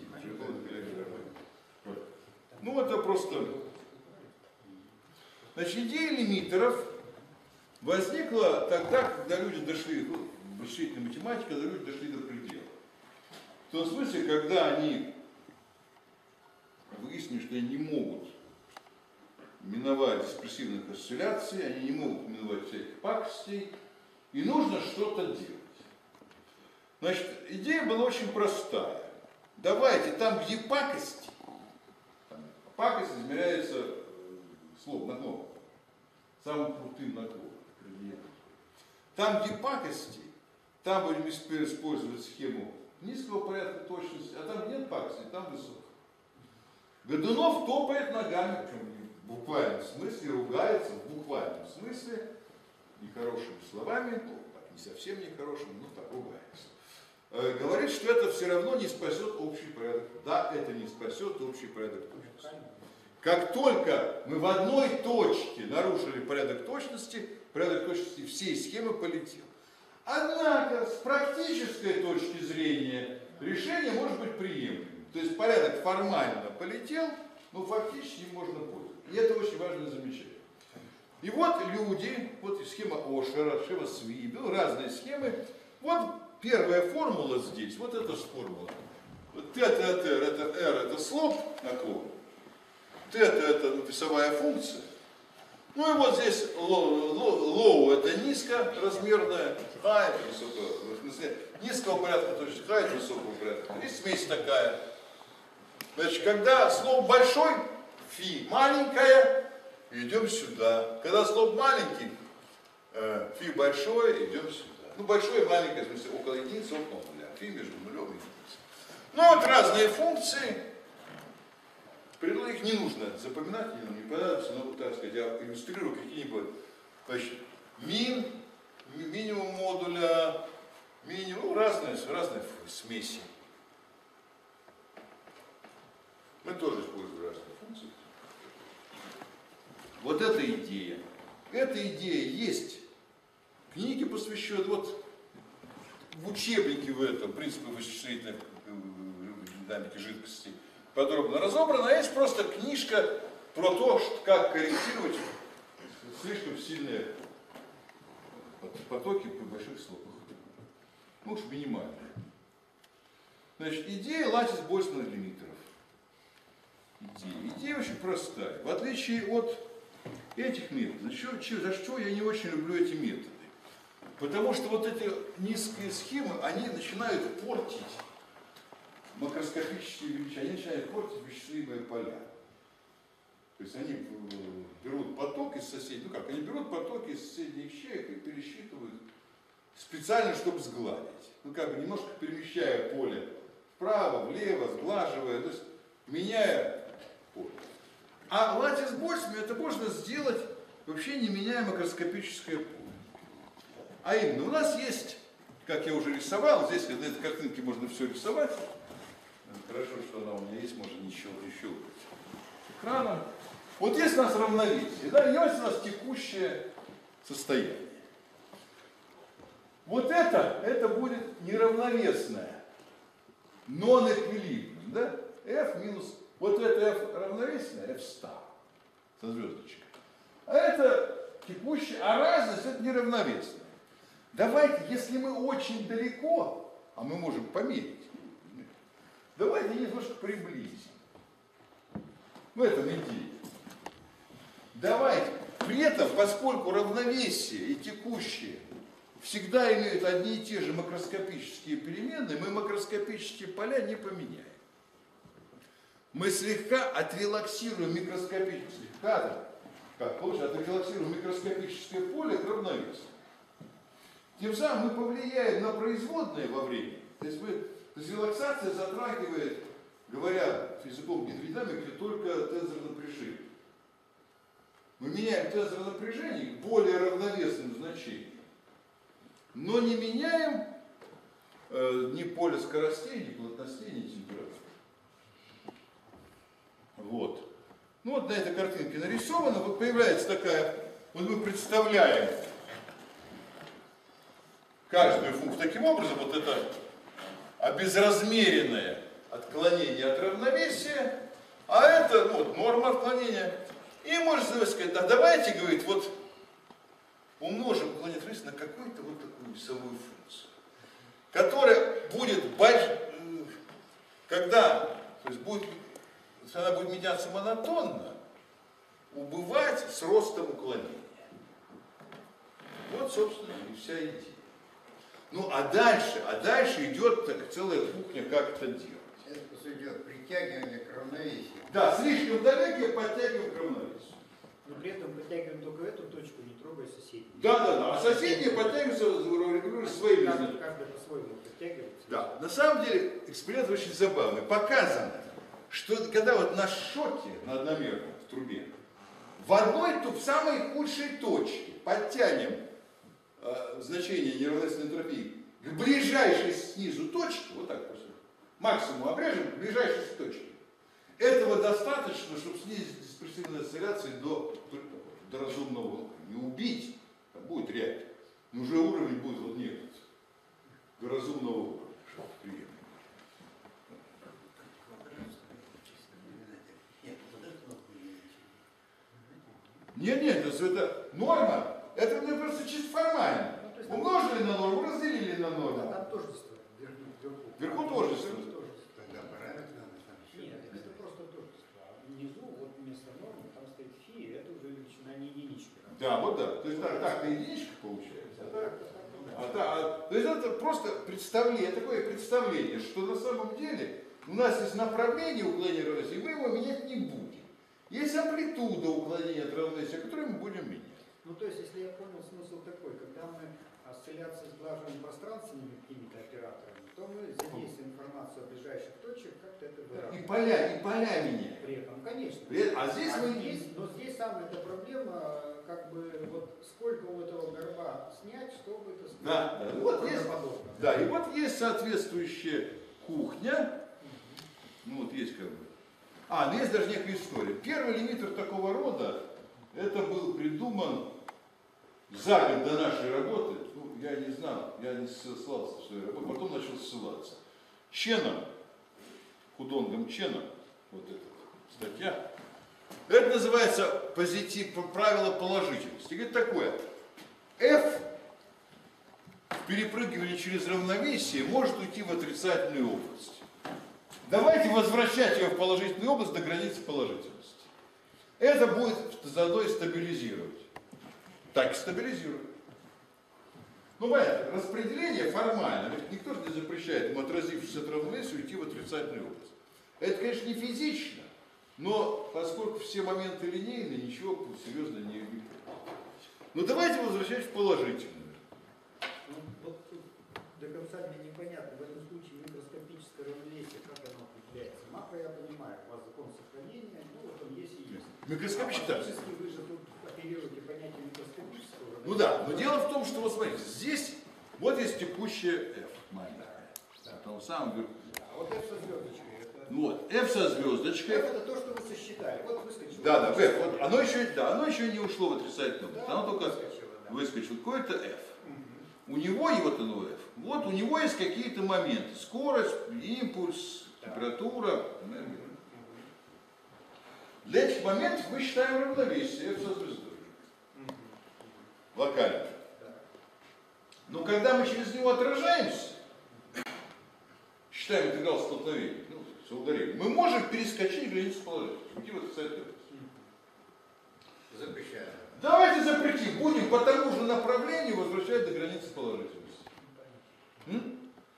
Ну это просто... Значит, идея лимитеров возникла тогда, когда люди дошли, ну, вычислительная математика, когда люди дошли до предела. В том смысле, когда они выяснили, что они не могут миновать диспрессивных осцилляций, они не могут миновать всяких пакостей, и нужно что-то делать. Значит, идея была очень простая. Давайте там, где пакости, там, пакость измеряется словом, наклоном, самым крутым наклоном, градиентом. Там, где пакости, там будем использовать схему низкого порядка точности, а там нет пакости, там высокого. Годунов топает ногами, причем в буквальном смысле, ругается в буквальном смысле, нехорошими словами, ну, так, не совсем нехорошими, но так, ругается. Э, говорит, что это все равно не спасет общий порядок. Да, это не спасет общий порядок точности. Как только мы в одной точке нарушили порядок точности, порядок точности всей схемы полетел. Однако, с практической точки зрения, решение может быть приемлемым. То есть порядок формально полетел, но фактически им можно пользоваться. И это очень важное замечание. И вот люди, вот схема Ошера, схема Свибел, разные схемы. Вот первая формула здесь, вот эта формула. Вот тета от r, это r, это слоп наклон. Тета это весовая функция. Ну и вот здесь low это низкоразмерная, high это высокого, в смысле, низкого порядка точности, high это высокого порядка. И смесь такая. Значит, когда слоп большой, фи маленькая, идем сюда. Когда слоп маленький, фи большое, идем сюда. Ну, большое и маленькое, в смысле, около единицы, около нуля. Фи между нулем и единицей. Ну, вот разные функции. Их не нужно запоминать, не понадобится, но, так сказать, я иллюстрирую какие-нибудь, значит, мин, минимум модуля, минимум, ну, разные, разные смеси. Мы тоже используем разные функции. Вот эта идея. Эта идея есть. Книги посвященные, вот в учебнике в этом, принципе вычислительной динамики жидкости, подробно разобрано. А есть просто книжка про то, как корректировать слишком сильные потоки при больших слопах. Ну уж минимальные. Значит, идея латис-больцмана лимитеров. Идея. Идея очень простая. В отличие от этих методов, за что, за что я не очень люблю эти методы. Потому что вот эти низкие схемы, они начинают портить макроскопические величины, они начинают портить вычислимые поля. То есть они берут поток из соседних, ну как, они берут поток из соседних ячеек и пересчитывают специально, чтобы сгладить. Ну как бы немножко перемещая поле вправо, влево, сглаживая, то есть меняя поле. А латис-больцман это можно сделать, вообще не меняя макроскопическое поле. А именно, у нас есть, как я уже рисовал, здесь на этой картинке можно все рисовать. Хорошо, что она у меня есть, можно ничего еще экраном. Вот есть у нас равновесие, да, и есть у нас текущее состояние. Вот это, это будет неравновесное, non-эквилибриум, да, f минус, вот это f равновесное, f стар, со звездочкой. А это текущее, а разность это неравновесное. Давайте, если мы очень далеко, а мы можем померить, давайте немножко приблизим. В этом идея. Давайте. При этом, поскольку равновесие и текущее всегда имеют одни и те же макроскопические переменные, мы макроскопические поля не поменяем. Мы слегка отрелаксируем микроскопические кадры. Как получается, отрелаксируем микроскопическое поле к равновесию. тем самым мы повлияем на производные во времени. То есть, мы, то есть релаксация затрагивает, говоря языком гидродинамики, только тензор напряжения. Мы меняем тензор напряжения к более равновесным значениям, но не меняем э, ни поля скоростей, ни плотностей, ни температуры. Вот. Ну вот на этой картинке нарисовано, вот появляется такая, вот мы представляем каждую функцию таким образом, вот это обезразмеренное отклонение от равновесия, а это ну, вот, норма отклонения. И можно сказать, да давайте, говорит, вот умножим отклонение от равновесия на какую-то вот такую весовую функцию, которая будет больше, когда, то есть будет, она будет меняться монотонно, убывать с ростом уклонения. Вот, собственно, и вся идея. Ну, а дальше, а дальше идет так, целая кухня, как это делать. Это, по сути, идет притягивание к равновесию. Да, слишком далекие подтягиваем к равновесию. Но при этом подтягиваем только эту точку, не трогая соседнюю. Да, да, да. А соседние подтягиваются, регулируют своими Каждый, знаниями. каждый по-своему подтягивается. Да, на самом деле эксперимент очень забавный. Показано, что когда вот на шоке, на одномерном в трубе, в одной, в самой худшей точке подтянем э, значение неравновесной энтропии к ближайшей снизу точке, вот так просто, максимум обрежем к ближайшей точке. Этого достаточно, чтобы снизить диспрессивную осцилляцию до, до разумного уровня. Не убить, там будет реально, но уже уровень будет вот некий, до разумного уровня, чтобы приемлемо. Нет, нет, это норма, это мне просто чисто формально. Ну, то есть, умножили на норму, разделили на Да, норму. там тождество вверху. Вверху тождество. Тогда параметр надо там еще. Нет, это просто тождество. А внизу, вот вместо нормы, там стоит фи, это уже величина не единичка. Да, вот да. То есть так, так-то единичка получается. А так, а, так, а, то есть это просто представление, такое представление, что на самом деле у нас есть направление уклонения равновесия, и мы его менять не будем. Есть амплитуда уклонения от равновесия, которую мы будем менять. Ну, то есть, если я понял, смысл такой, когда мы осцилляции сглаживаем пространственными какими-то операторами, то мы задействуем информацию о ближайших точках, как-то это И выравниваем. поля, и поля меняем. При этом, конечно. При этом- а здесь А мы... здесь, но здесь самая эта проблема, как бы, вот сколько у этого горба снять, чтобы это снять. Да, да. Вот есть, правдоподобно. да, и вот есть соответствующая кухня. Ну вот есть как бы. А, ну есть даже некая история. Первый лимитер такого рода, это был придуман за год до нашей работы. Ну, я не знал, я не ссылался в свою работу, потом начал ссылаться. Ченом, Худонгом Ченом, вот эта статья. Это называется позитив, правило положительности. Говорит такое. F в перепрыгивании через равновесие может уйти в отрицательную область. Давайте возвращать ее в положительную область до границы положительности. Это будет заодно и стабилизировать. Так и стабилизирует. Ну, понятно, распределение формально, ведь никто же не запрещает ему, отразившись от равновесия, уйти в отрицательную область. Это, конечно, не физично, но поскольку все моменты линейные, ничего серьезно не будет. Но давайте возвращать в положительную. Ну, вот тут до конца мне непонятно, в этом случае микроскопическое равновесие, как оно определяется. Макро я понимаю, у вас закон сохранения, ну вот он есть и есть. Микроскопически, А да. фактически вы же тут оперируете понятие микроскопического равновесия. Ну да, но дело в том, что, вот смотрите, здесь вот есть текущая F маленькая, на том самом верху. А вот F со звездочкой, это... Ну вот, F со звездочкой. F это то, что вы сосчитали. Вот выскочило. Да, да, F, вот, оно еще, да, оно еще не ушло в отрицательную область, Да, оно только выскочило, да. выскочило. Какое-то F. Мгм. У него, и вот оно F, вот у него есть какие-то моменты. Скорость, импульс, Да. температура, энергия. Для этих моментов мы считаем равновесие F со звездой. Мгм. Локально. Да. Но когда мы через него отражаемся, считаем интеграл столкновения, ну, соударения, мы можем перескочить границу положительности, уйти в отрицательную область. Запрещаем. Давайте запретим, будем по тому же направлению возвращать до границы положительности. М?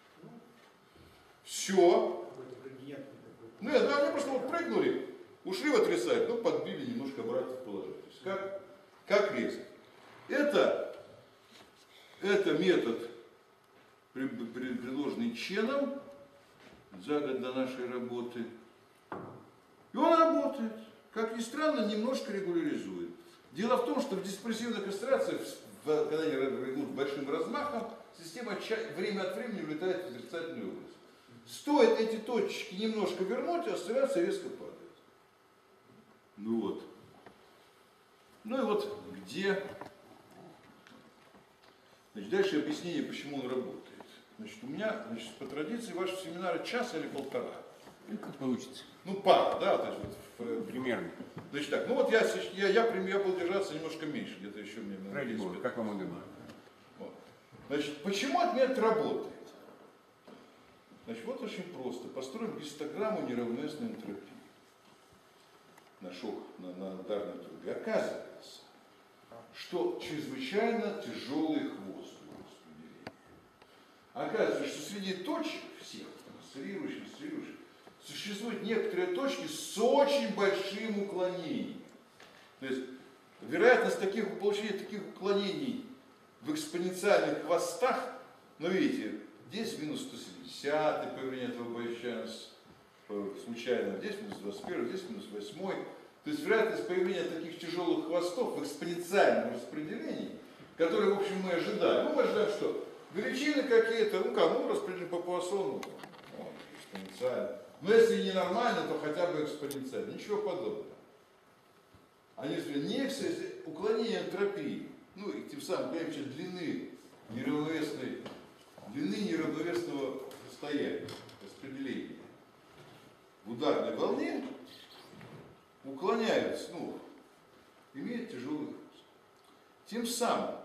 Все. Какой-то градиентный такой. Ну, я, да, они просто вот прыгнули, ушли в отрицательную, ну, подбили немножко обратно в положительность. Как, как резко. Это, Это метод, предложенный Ченом за год до нашей работы. И он работает. Как ни странно, немножко регуляризует. Дело в том, что в диспрессивных кастрациях, когда они идут большим размахом, система время от времени влетает в отрицательную область. Стоит эти точечки немножко вернуть, а осцилляция резко падает. Ну вот. Ну и вот где... Значит, дальше объяснение, почему он работает. Значит, у меня, значит, по традиции вашего семинара час или полтора. Ну, как получится. Ну, пара, да, то есть вот, Примерно. значит так, ну вот я, я, я, я буду держаться немножко меньше, где-то еще мне надо. Ради Бога, как вам удобно. Вот. Значит, почему этот метод работает? Значит, вот очень просто. Построим гистограмму неравновесной энтропии на шок, на, на ударной трубе. Оказывается, что чрезвычайно тяжелый хвост у распределения. Оказывается, что среди точек всех, осциллирующих, осциллирующих, существуют некоторые точки с очень большим уклонением. То есть вероятность таких, получения таких уклонений в экспоненциальных хвостах, ну видите, здесь минус сто семьдесят, появление этого байчанс случайно, здесь минус двадцать один, здесь минус восемь. То есть вероятность появления таких тяжелых хвостов в экспоненциальном распределении, которые, в общем, мы ожидаем. Ну, мы ожидаем, что величины какие-то, ну как, ну, распределим по Пуассону, ну, экспоненциально. Но если не нормально, то хотя бы экспоненциально. Ничего подобного. Они сказали, не уклонение энтропии, ну и тем самым количество длины неравновесной, длины неравновесного состояния, распределения в ударной волне уклоняются, ну, имеют тяжелый хвост. Тем самым,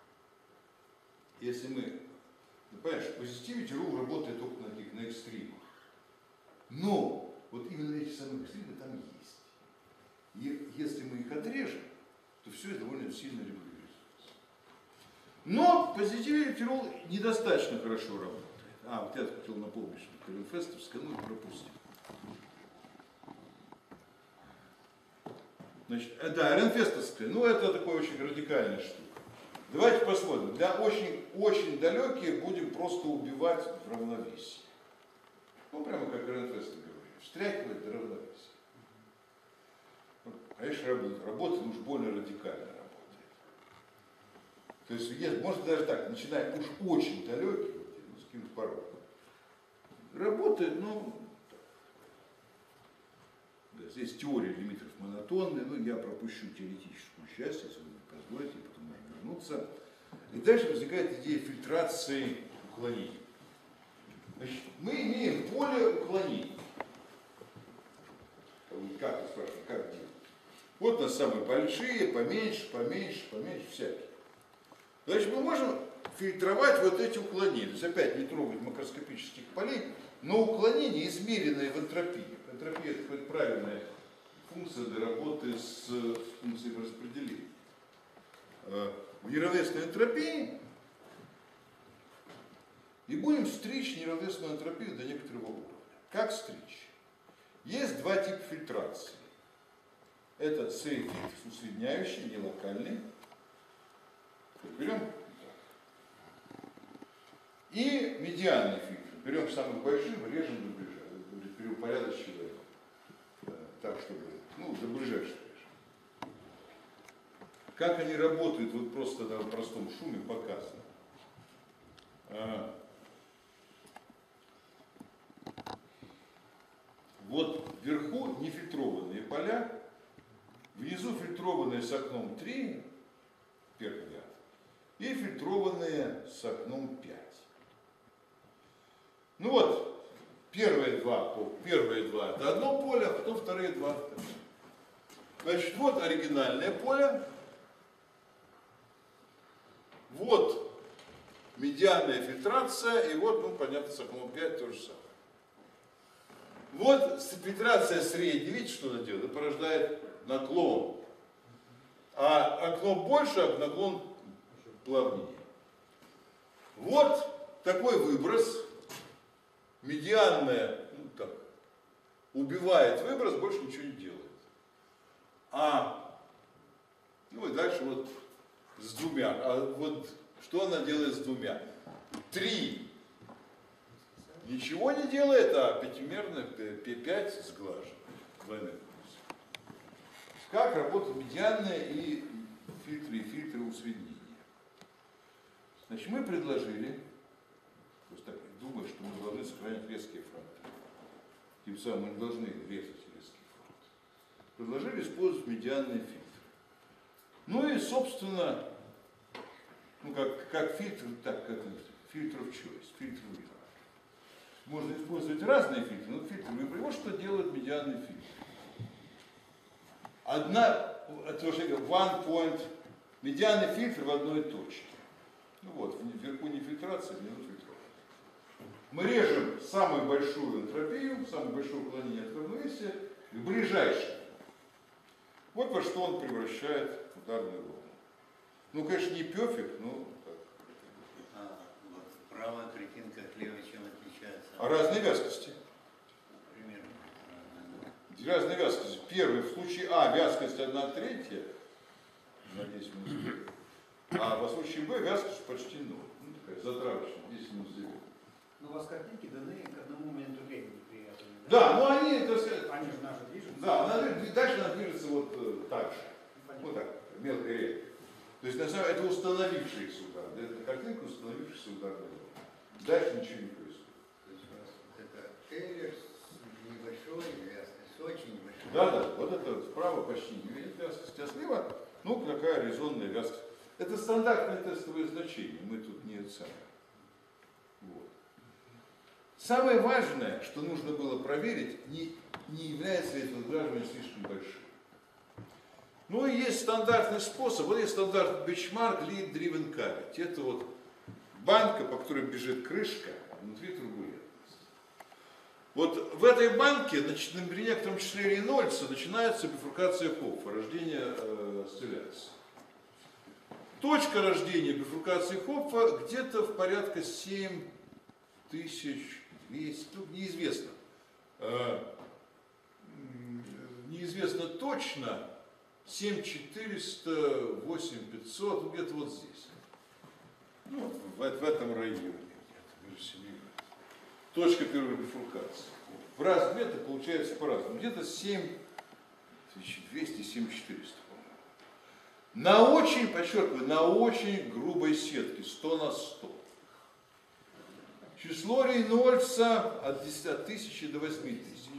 если мы, ну, понимаешь, positivity rule работает только на, таких, на экстримах. Но вот именно эти самые экстримы там есть. И если мы их отрежем, то все это довольно сильно регулируется. Но positivity rule недостаточно хорошо работает. А, вот я хотел напомнить, что Эрнфестовская, ну, пропустим. Значит, да, Эрнфестовская, ну, это такая очень радикальная штука. Давайте посмотрим. Для очень, очень далеких будем просто убивать в равновесии. Ну, прямо как Эрнфест говорит, встряхивать до равновесия. Ну, конечно, работает, работает уж больно радикально работает. То есть, есть, может даже так, начиная уж очень далекий, ну, с каким-то порогом. Работает, ну, да, здесь теория лимитов монотонная, но я пропущу теоретическую часть, если вы позволите, потом можно вернуться. И дальше возникает идея фильтрации уклонений. Значит, мы имеем поле уклонений. Как вы спрашиваете, как делать? Вот у нас самые большие, поменьше, поменьше, поменьше, всякие. Значит, мы можем фильтровать вот эти уклонения. То есть опять не трогать макроскопических полей, но уклонения, измеренные в энтропии. Энтропия – это правильная функция для работы с функцией распределения. В неравновесной энтропии и будем стричь неравновесную энтропию до некоторого уровня. Как стричь? Есть два типа фильтрации. Это сейф усредняющий, не локальный. Берем и медианный фильтр. Берем самых больших, режем до ближайшего, переупорядочиваем так, чтобы, ну, до ближайшего режем. Как они работают, вот просто на простом шуме показано. А, вот вверху нефильтрованные поля, внизу фильтрованные с окном три, первый ряд, и фильтрованные с окном пять. Ну вот, первые два, первые два это одно поле, а потом вторые два. Значит, вот оригинальное поле, вот медианная фильтрация, и вот, ну, понятно, с окном пять то же самое. Вот фильтрация средней, видите, что она делает? Это порождает наклон. А окно больше, а наклон плавнее. Вот такой выброс. Медианная, ну так, убивает выброс, больше ничего не делает. А, ну и дальше вот с двумя. А вот Что она делает с двумя? Три ничего не делает, а пятимерная пи пять сглажена. Двойной плюс. Как работают медианные и фильтры, и фильтры усреднения? Значит, мы предложили, то есть так думаю, что мы должны сохранять резкие фронты. Тем самым мы не должны резать резкие фронты. Предложили использовать медианные фильтры. Ну и, собственно, ну как, как фильтр, так как фильтр в choice, фильтр выбора. Можно использовать разные фильтры, но фильтр выбора. Вот что делает медианный фильтр. Одна, это уже one point, медианный фильтр в одной точке. Ну вот, вверху не фильтрация, внизу фильтровка. Мы режем самую большую энтропию, самое большое уклонение от равновесия к ближайшему. Вот во что он превращает ударную волну. Ну, конечно, не пёфик, но так. А вот правая кретинка от левой чем отличается? А разные вязкости. Примерно. Разные вязкости. Первый, в случае А, вязкость одна третья, надеюсь, мы успеем. А во случае Б вязкость почти ноль. Ну, такая затравочная, десять минус девять. Но у вас картинки даны к одному моменту времени при этом. Да, ну они, так сказать, Они же наши движутся. да, она, дальше она движется вот э, так же. Вот так, мелкой рекой. То есть, на самом деле, это установившийся удар. Это картинка, установившийся удар. Дальше ничего не происходит. То есть у вас вот это Тейлер с небольшой вязкостью, с очень небольшой. Да, да, вот это справа почти не видит вязкость, а слева, ну, такая резонная вязкость. Это стандартное тестовое значение, мы тут не оцениваем. Вот. Самое важное, что нужно было проверить, не, не является ли это сглаживание слишком большим. Ну и есть стандартный способ, вот есть стандартный бенчмарк lead driven cavity. Это вот банка, по которой бежит крышка, а внутри турбулентность. Вот в этой банке, значит, при некотором числе Рейнольдса начинается бифуркация Хопфа, рождение э, осцилляции. Точка рождения бифуркации Хопфа где-то в порядка семь тысяч двести, тут неизвестно. Э, неизвестно точно, семь четыреста, восемь пятьсот, где-то вот здесь. Ну, в, в этом районе где-то, между семью. Точка первой бифуркации. В раз где-то получается по-разному. Где-то семь тысяч двести, семь тысяч четыреста. На очень, подчеркиваю, на очень грубой сетке, сто на сто. Число Рейнольдса от тысячи до восьми тысяч.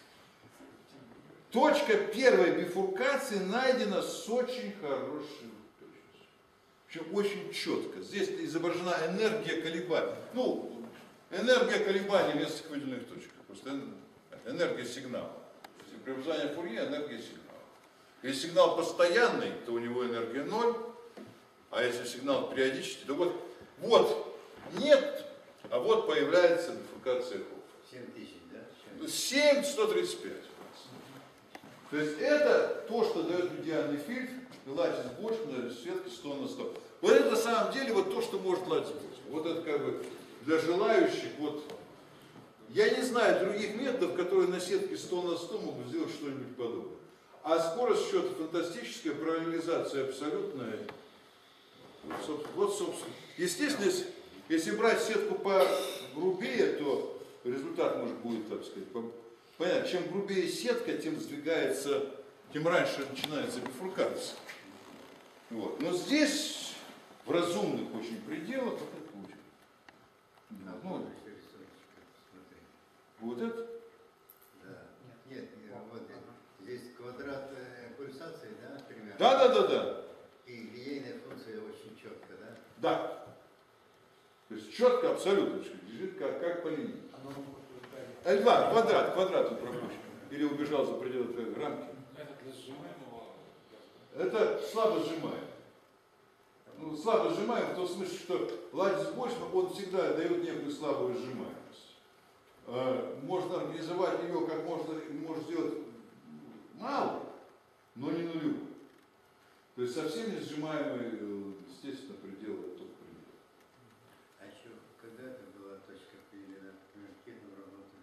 Точка первой бифуркации найдена с очень хорошей точностью. Причем очень четко. Здесь изображена энергия колебаний. Ну, энергия колебаний в нескольких выделенных точках. Просто энергия сигнала. Если преобразование Фурье, энергия сигнала. Если сигнал постоянный, то у него энергия ноль. А если сигнал периодический, то вот, вот нет, а вот появляется бифуркация Хопфа. семь тысяч, да? семь сто тридцать пять. То есть это то, что дает медианный фильтр, и латис больше на сетке сто на сто. Вот это на самом деле вот то, что может латис больше. Вот это как бы для желающих, вот, я не знаю других методов, которые на сетке сто на сто могут сделать что-нибудь подобное. А скорость счета фантастическая, параллелизация абсолютная. Вот, собственно. Вот, собственно. Естественно, если, если брать сетку погрубее, то результат может будет, так сказать, по, понятно, чем грубее сетка, тем сдвигается, тем раньше начинается бифуркация. Вот. Но здесь в разумных очень пределах вот это будет. А Ну, вот еще рисуночек, смотри. вот это? Да. Нет, нет, вот здесь. Здесь квадрат э, пульсации, да, примерно? Да, да, да, да. И линейная функция очень четко, да? Да. То есть четко, абсолютно, лежит как, как по линии. Э, два, квадрат, квадрат он пропущен. Или убежал за пределы этой рамки. Это слабо сжимаем. Ну, слабо сжимаем в том смысле, что латис Больцмана, он всегда дает некую слабую сжимаемость. Э, можно организовать ее как можно, можно сделать мало, но не нулевую. То есть совсем не сжимаемый, естественно, предел это тот предел. А еще когда это была точка определена, например, какие-то работы?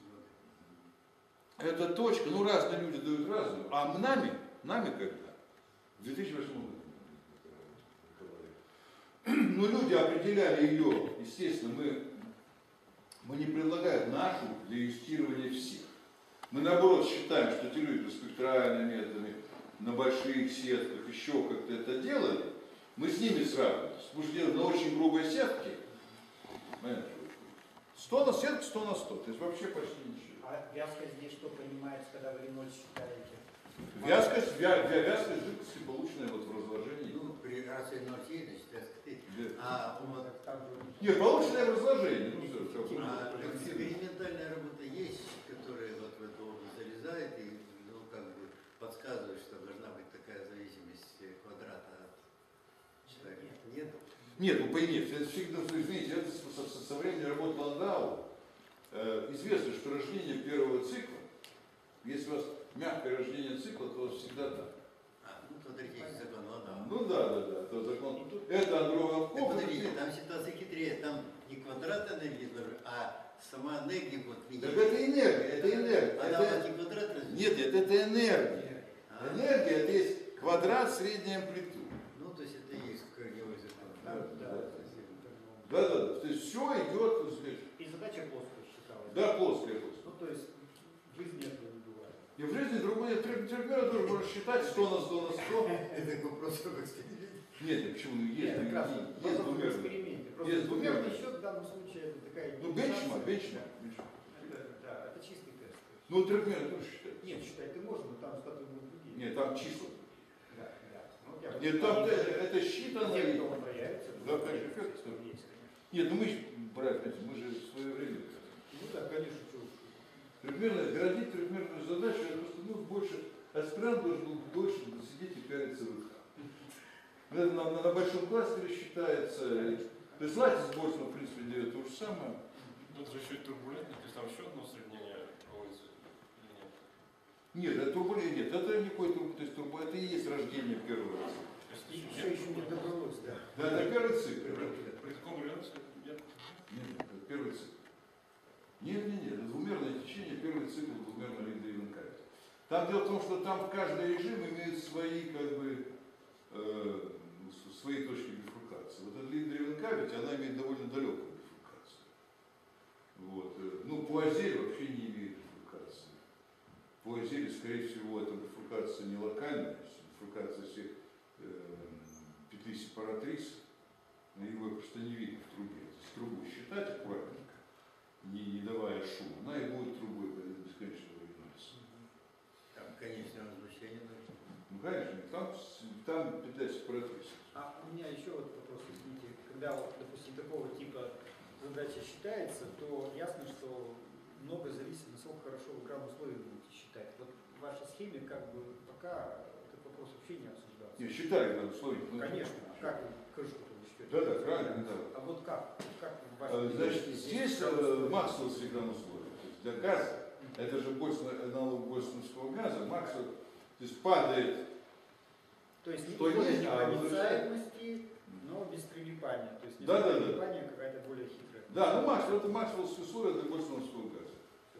Эта точка, ну разные люди дают разную, а нами, нами когда? В две тысячи восьмом году. но люди определяли ее, естественно, мы, мы не предлагаем нашу для юстирования всех. Мы наоборот считаем, что те люди спектральными методами, на больших сетках, еще как-то это делали, мы с ними сравниваем. Мы же делаем на очень грубой сетке. сто на сетку, сто на сто. То есть вообще почти ничего. А вязкость здесь что понимается, когда вы ноль считаете? Вязкость, вя, вя, вязкость жидкости, полученная вот в разложении. Ну, при раз ноль семь, значит, вязка ты. Да. А вот Там же Нет, полученная в разложении. Ну, всё, всё. а экспериментальная работа есть, которая вот в эту область залезает и ну, как бы подсказывает, что должна быть такая зависимость квадрата от человека. Нет? Нет, ну поймите, это всегда, извините, это со, со, со времени работы Ландау. Э, известно, что рождение первого цикла, если у вас мягкое рождение цикла, то у вас всегда так. А, ну, квадратический закон Ландау. Ну да, да, да, это закон. Это Андронов Так, опыт. подождите, там ситуация хитрее, там не квадрат энергии, а сама энергия вот видите. Так это энергия, это энергия. А Это- там не квадрат разве? Нет, нет, это энергия. А, Энергия это есть квадрат средней амплитуды. ну, то есть это и есть корневой закон. Да, да. Да, да, да. То есть все идет, так сказать, И задача плоская считалась. да, плоская плоская. Ну, то есть в жизни этого не бывает. И в жизни другой трехмера тоже можно считать сто на сто на сто. Это вопрос об эксперименте. Нет, нет, почему? Ну, есть, Нет, как раз есть, есть вопрос в двумерные. эксперименте. Просто Есть двумерный двумерный. счет в данном случае это такая Ну, индикация. бенчмарк, бенчмарк. бенчмарк. Это, да, это чистый тест. Ну, трехмерный тоже считается. Нет, считать ты можно, но там статус будут другие. Нет, там числа. Да, да. Ну, вот я Нет, там это, это считано. Те, кто проявится, Да, конечно, эффект есть, конечно. Нет, ну мы же, братья, мы же в свое время. Ну да, конечно, что уж. Трехмерная, городить трехмерную задачу, это просто, ну, больше, аспирант должен был больше сидеть и пялиться в экран. Это на, на, на большом кластере считается. То есть латис Больцман, в принципе, делает то же самое. Это же еще и турбулентно, то есть там еще одно усреднение проводится или нет? Нет, это турбулент, нет, это никакой турбулент, то есть турбо, это и есть рождение первого цикла. То есть И нет, все еще не добралось, да. Да, это первый цикл. При таком варианте нет. Нет, это первый цикл. Нет, нет, нет, это двумерное течение, первый цикл двумерного Линдейвен кавити. Там дело в том, что там каждый режим имеет свои, как бы, э, свои точки бифуркации. Вот эта Линдейвен кавити, она имеет довольно далекую бифуркацию. Вот. Ну, Пуазель вообще не имеет бифуркации. Пуазель, скорее всего, эта бифуркация не локальная, бифуркация всех э, петли сепаратрис, но его просто не видно в трубе. Если трубу считать аккуратненько, не, не давая шума, она и будет трубой бесконечно выниматься. Там конечное возмущение нужно. Ну, конечно, там, там петля сепаратрис. А у меня еще вот вопрос, извините, когда, вот, допустим, такого типа задача считается, то ясно, что много зависит, насколько хорошо вы грамм условий будете считать. Вот в вашей схеме как бы пока этот вопрос вообще не обсуждался. Не, считали надо условия. Ну, конечно, а как вы крышку-то вы считаете? Да, да, правильно, да. А вот как? Как в А, вашей Значит, методике здесь грамм э, условий? Максвелловские грамм-условия. То есть для газа, это же Больцман, аналог больцмановского газа, Максвелл, то есть падает. То есть что условия есть, а непроницаемости, но без прилипания. То есть не Да, да, да. прилипание, какая-то более хитрая. Да, ну Максвелл, это Максвелловские условия для больцмановского газа.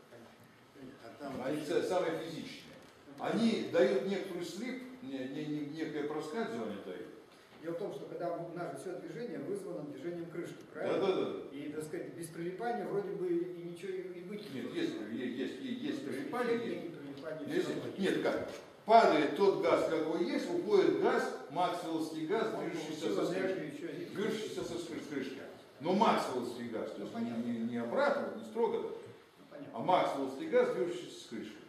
А там Они ца- самые физичные. Они дают некоторый слип, не, не, не- некое проскальзывание дают. Дело в том, что когда у нас все движение вызвано движением крышки, Да, правильно? да, да. И, так сказать, без прилипания вроде бы и ничего и быть не Нет, может. есть, есть, есть, есть То есть прилипание, эффект есть. некий прилипания Есть- всё равно есть. Нет, как? Падает тот газ, какой есть, уходит газ, максвелловский газ, Он движущийся получил со крышки. энергию еще и- Движущийся со кры- крышки. Но максвелловский газ, то Ну, есть понятно. не, не, не обратно, не строго, Ну, понятно. а максвелловский газ, движущийся с крышкой.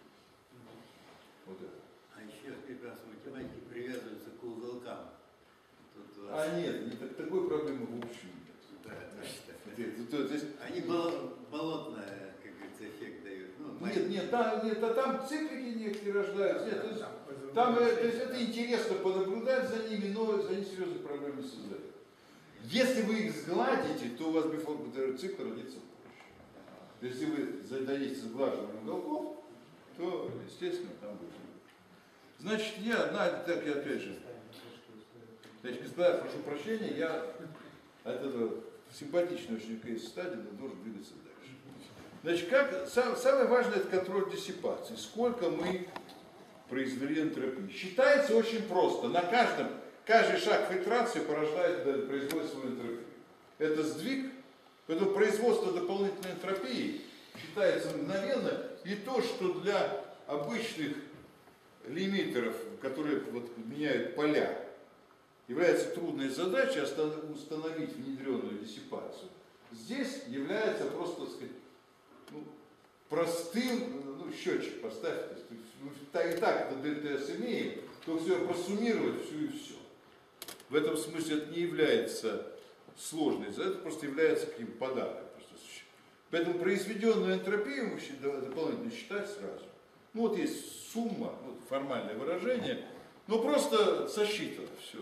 Вот это. А еще прекрасно математики привязываются к уголкам. Тут у вас- А нет, не так- такой проблемы в общем нет. Да, точно. Это- то- то есть- Они боло- болотное, как говорится, эффект дают. Ну, Нет, нет, там, нет, а там циклики некоторые рождаются. Нет, то есть, Там, там, э, то есть это интересно понаблюдать за ними, но за них серьезных проблем не создает. Если вы их сгладите, то у вас бифор цикл родится позже. Если вы зададите сглаживание уголков, то, естественно, там будет. Значит, я, на, так я опять же, значит, господа, прошу прощения, я от этого симпатичный очень кейс-стадии, но должен двигаться дальше. Значит, как, сам, самое важное это контроль диссипации. Сколько мы произвели энтропии. Считается очень просто. На каждом каждый шаг фильтрации порождает, да, производит свою энтропию. Это сдвиг, поэтому производство дополнительной энтропии считается мгновенно, и то, что для обычных лимитеров, которые вот меняют поля, является трудной задачей установить внедренную диссипацию, здесь является просто, так сказать, ну, простым, ну, счетчик поставить, то есть, ну, и так это ДТС имеем, то все просуммировать, всю и все. В этом смысле это не является сложной задачей, это просто является каким подарком. Поэтому произведенную энтропию мы дополнительно считать сразу. Ну вот есть сумма, вот формальное выражение, но просто сосчитано все.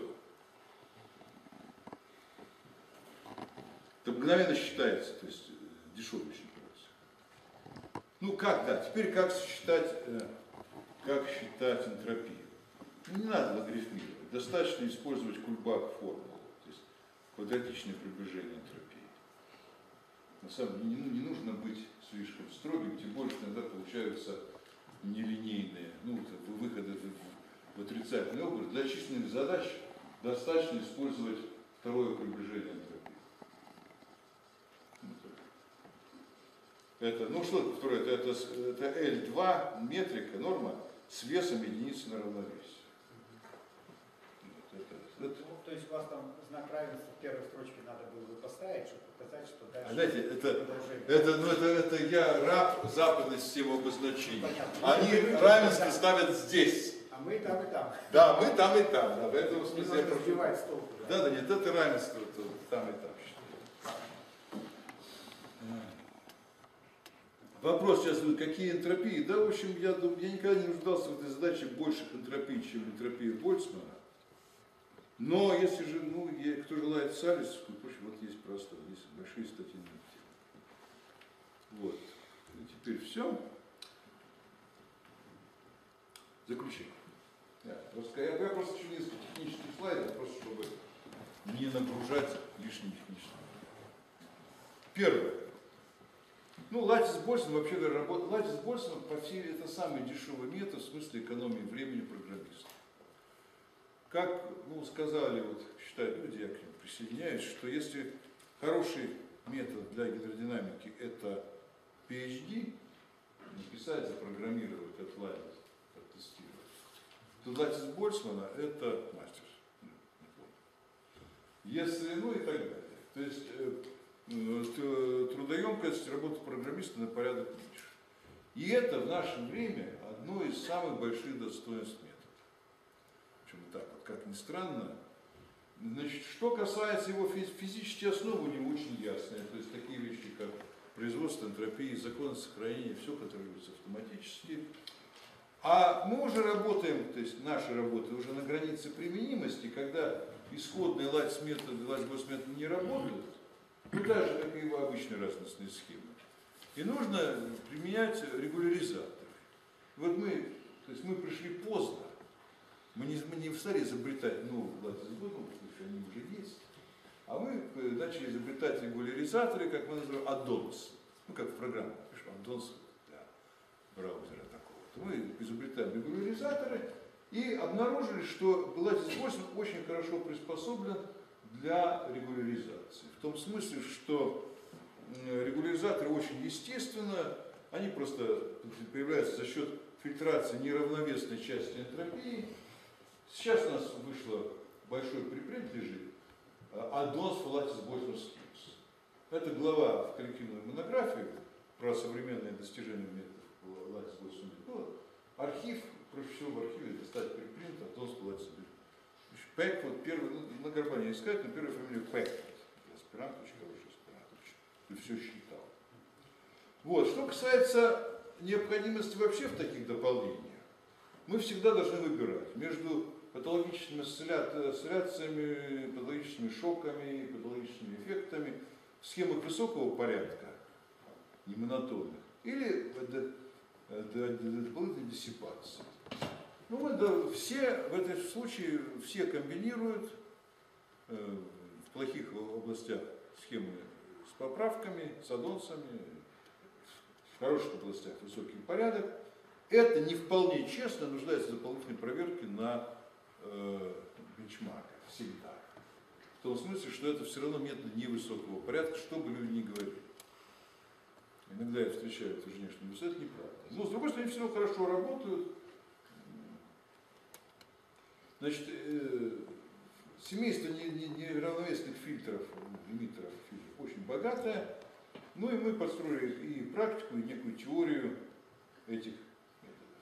Это мгновенно считается, то есть дешевый очень процесс. Ну как, да, теперь как считать, э, как считать энтропию? Ну, не надо логарифмировать, достаточно использовать кульбак формулу, то есть квадратичное приближение энтропии. На самом деле не, не нужно быть слишком строгим, тем более, что иногда получаются нелинейные, ну, выходы в, в отрицательный область. Для численных задач достаточно использовать второе приближение энтропии. Это, ну что второе, это, это, это эль два метрика, норма с весом единицы на равновесие. Вот это, это. Ну, то есть у вас там знак равенства в первой строчке надо было бы поставить, чтобы показать, что дальше... А знаете, это, продолжение. это, ну, это, это я раб западной системы обозначений. Понятно. Они равенство ставят здесь. А мы и там, и там. Да, мы там и там. Да, в этом смысле я Немножко прошу. сбивает с толку. Да, да, нет, это равенство это, там и там. Вопрос сейчас, какие энтропии? Да, в общем, я, я никогда не нуждался в этой задаче больших энтропий, чем энтропия Больцмана. Но если же, ну, я, кто желает салисовскую, в общем, вот есть просто, есть большие статьи на эту тему. Вот. И теперь все. Заключение. Я просто, я, я просто еще несколько технических слайдов, просто чтобы не нагружать лишним техническим. Первое. Ну, латис Больцман, вообще говоря, работа. Латис Больцман, по всей, это самый дешевый метод в смысле экономии времени программиста. Как, ну, сказали, вот, считают люди, я к ним присоединяюсь, что если хороший метод для гидродинамики это пи эйч ди, написать, запрограммировать, отладить, оттестировать, то латис Больцмана это мастер. Если, ну и так далее. То есть трудоемкость работы программиста на порядок меньше. И это в наше время одно из самых больших достоинств метода. Почему так вот, как ни странно. Значит, что касается его физической основы, у него очень ясные. То есть такие вещи, как производство энтропии, законы сохранения, все контролируется автоматически. А мы уже работаем, то есть наши работы уже на границе применимости, когда исходные латис методы, латис методы не работают. Ну, так же, как и его обычные разностные схемы. И нужно применять регуляризаторы. Вот мы, то есть мы пришли поздно. Мы не, мы не стали изобретать новые латис ну, потому что они уже есть. А мы начали изобретать регуляризаторы, как мы называем, аддонс. Ну, как в программах, пишем, аддонс для браузера такого. Мы изобретаем регуляризаторы и обнаружили, что латис Больцман очень хорошо приспособлен для регуляризации. В том смысле, что регуляризаторы очень естественно, они просто появляются за счет фильтрации неравновесной части энтропии. Сейчас у нас вышло большой припринт лежит Advanced for Lattice Boltzmann Schemes. Это глава в коллективной монографии про современные достижения методов Lattice Boltzmann. Ну, архив, проще всего в архиве достать припринт Advanced for Lattice Boltzmann. Пэк, вот первый, ну, на Горбане искать, но первая фамилия Пэк. Аспирант, очень хороший аспирант, очень, все считал. Вот, что касается необходимости вообще в таких дополнениях, мы всегда должны выбирать между патологическими осцилляциями, патологическими шоками, патологическими эффектами, схемах высокого порядка, не монотонных, или дополнительной диссипации. Ну вот, да, все в этом случае все комбинируют э, в плохих областях схемы с поправками, с аддонсами, в хороших областях высокий порядок. Это не вполне честно, нуждается в дополнительной проверке на э, бенчмарка, всегда. В том смысле, что это все равно методы невысокого порядка, что бы люди ни говорили. Иногда я встречаю эту внешнюю высоту, это неправда. Но, с другой стороны, они все равно хорошо работают. Значит, э, семейство неравновесных фильтров, эмиттеров фильтров очень богатое. Ну и мы построили и практику, и некую теорию этих методов.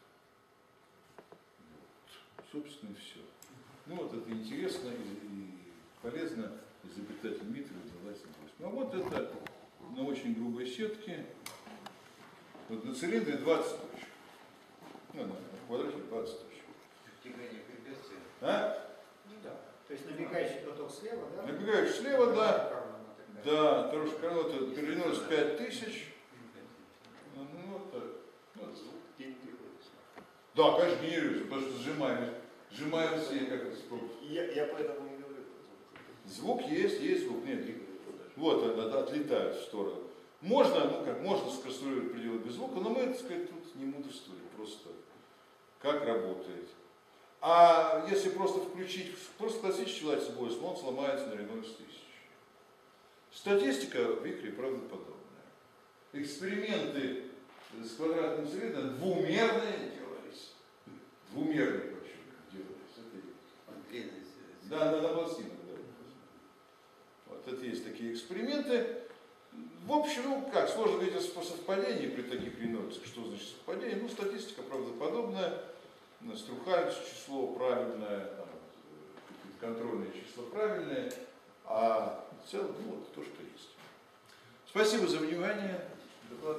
Вот. Собственно, и все. Ну вот это интересно и, и полезно изобретать эмиттеры и давать им. Ну а вот это на очень грубой сетке. Вот на цилиндре двадцать точек. Ну, на квадрате двадцать точек. Втекание препятствия. А? Да. То есть набегающий поток слева, да? Набегаешь слева, да. Да, хорошая коробка, перевернулась пять тысяч. Ну, вот так. Вот. Да, конечно, генерируется, потому что сжимаем, сжимаем все, как это спробуем. Я, я поэтому не говорю. Звук есть, есть звук, нет. Вот, от, отлетает в сторону. Можно, ну как, можно сконструировать пределы без звука, но мы, так сказать, тут не мудрствуем, просто как работает. А если просто включить, просто классический лазерный бойс, он сломается на ноль целых тысяч. Статистика в Викре правдоподобная. Эксперименты с квадратным цилиндром двумерные делались. Двумерные, почему делались. Это да, на, на пластинах, да. Вот это есть такие эксперименты. В общем, ну как, сложно говорить о совпадении при таких ренольцах. Что значит совпадение? Ну, статистика правдоподобная. Струхается число правильное, там, контрольное число правильное. А в целом, ну вот то, что есть. Спасибо за внимание. Доклад.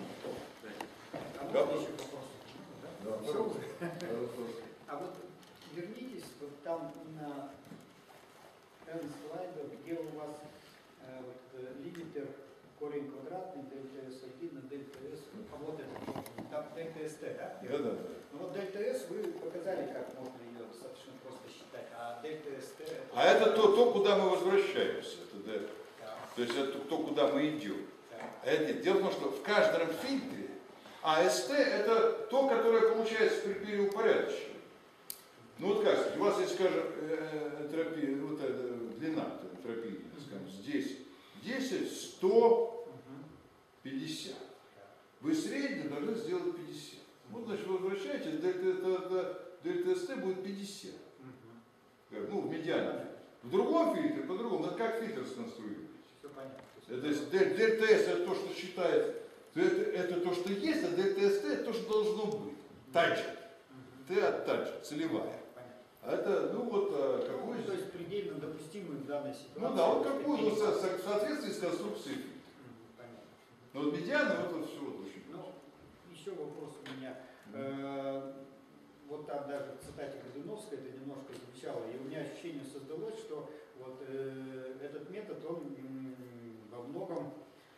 А Да. можно еще вопрос? Да, Всё пожалуйста. уже? А вот вернитесь, вот там на N слайдах, где у вас э, вот, э, лимитер корень квадратный, дельта эс один на дельта эс, а вот это, там дельта эс тэ, да? Да, да, да. Ну вот дельта эс вы показали, как можно ее достаточно просто считать, а дельта эс тэ... А это то, то, куда мы возвращаемся. Это, да. Да, То есть это то, куда мы идем. да. А это нет. Дело в том, что в каждом фильтре а эс тэ это то, которое получается при переупорядочении. Ну вот как сказать, у вас есть, скажем, энтропия, вот эта длина энтропии, скажем, здесь десять, сто, пятьдесят. Вы среднем должны сделать пятьдесят. Вот, значит, вы возвращаетесь, дельта, дельта эс тэ будет пятьдесят. Ну, в медиане. В другом фильтре, по-другому, надо как фильтр сконструировать. Все понятно. Это есть дельта эс это то, что считает, это, это то, что есть, а дельта эс тэ это то, что должно быть. Тачит. Т от тачит, целевая. А это, ну вот, а, какой... Ну, то есть предельно допустимый в данной ситуации. Ну да, вот какой, ну, со- со- в соответствии с конструкцией фильтра. Понятно. Но вот медиана, вот, вот все вот очень Ну, просто. еще вопрос у меня. Э, Вот там даже в цитате Годуновской это немножко звучало, и у меня ощущение создалось, что вот э, этот метод, он м, во многом,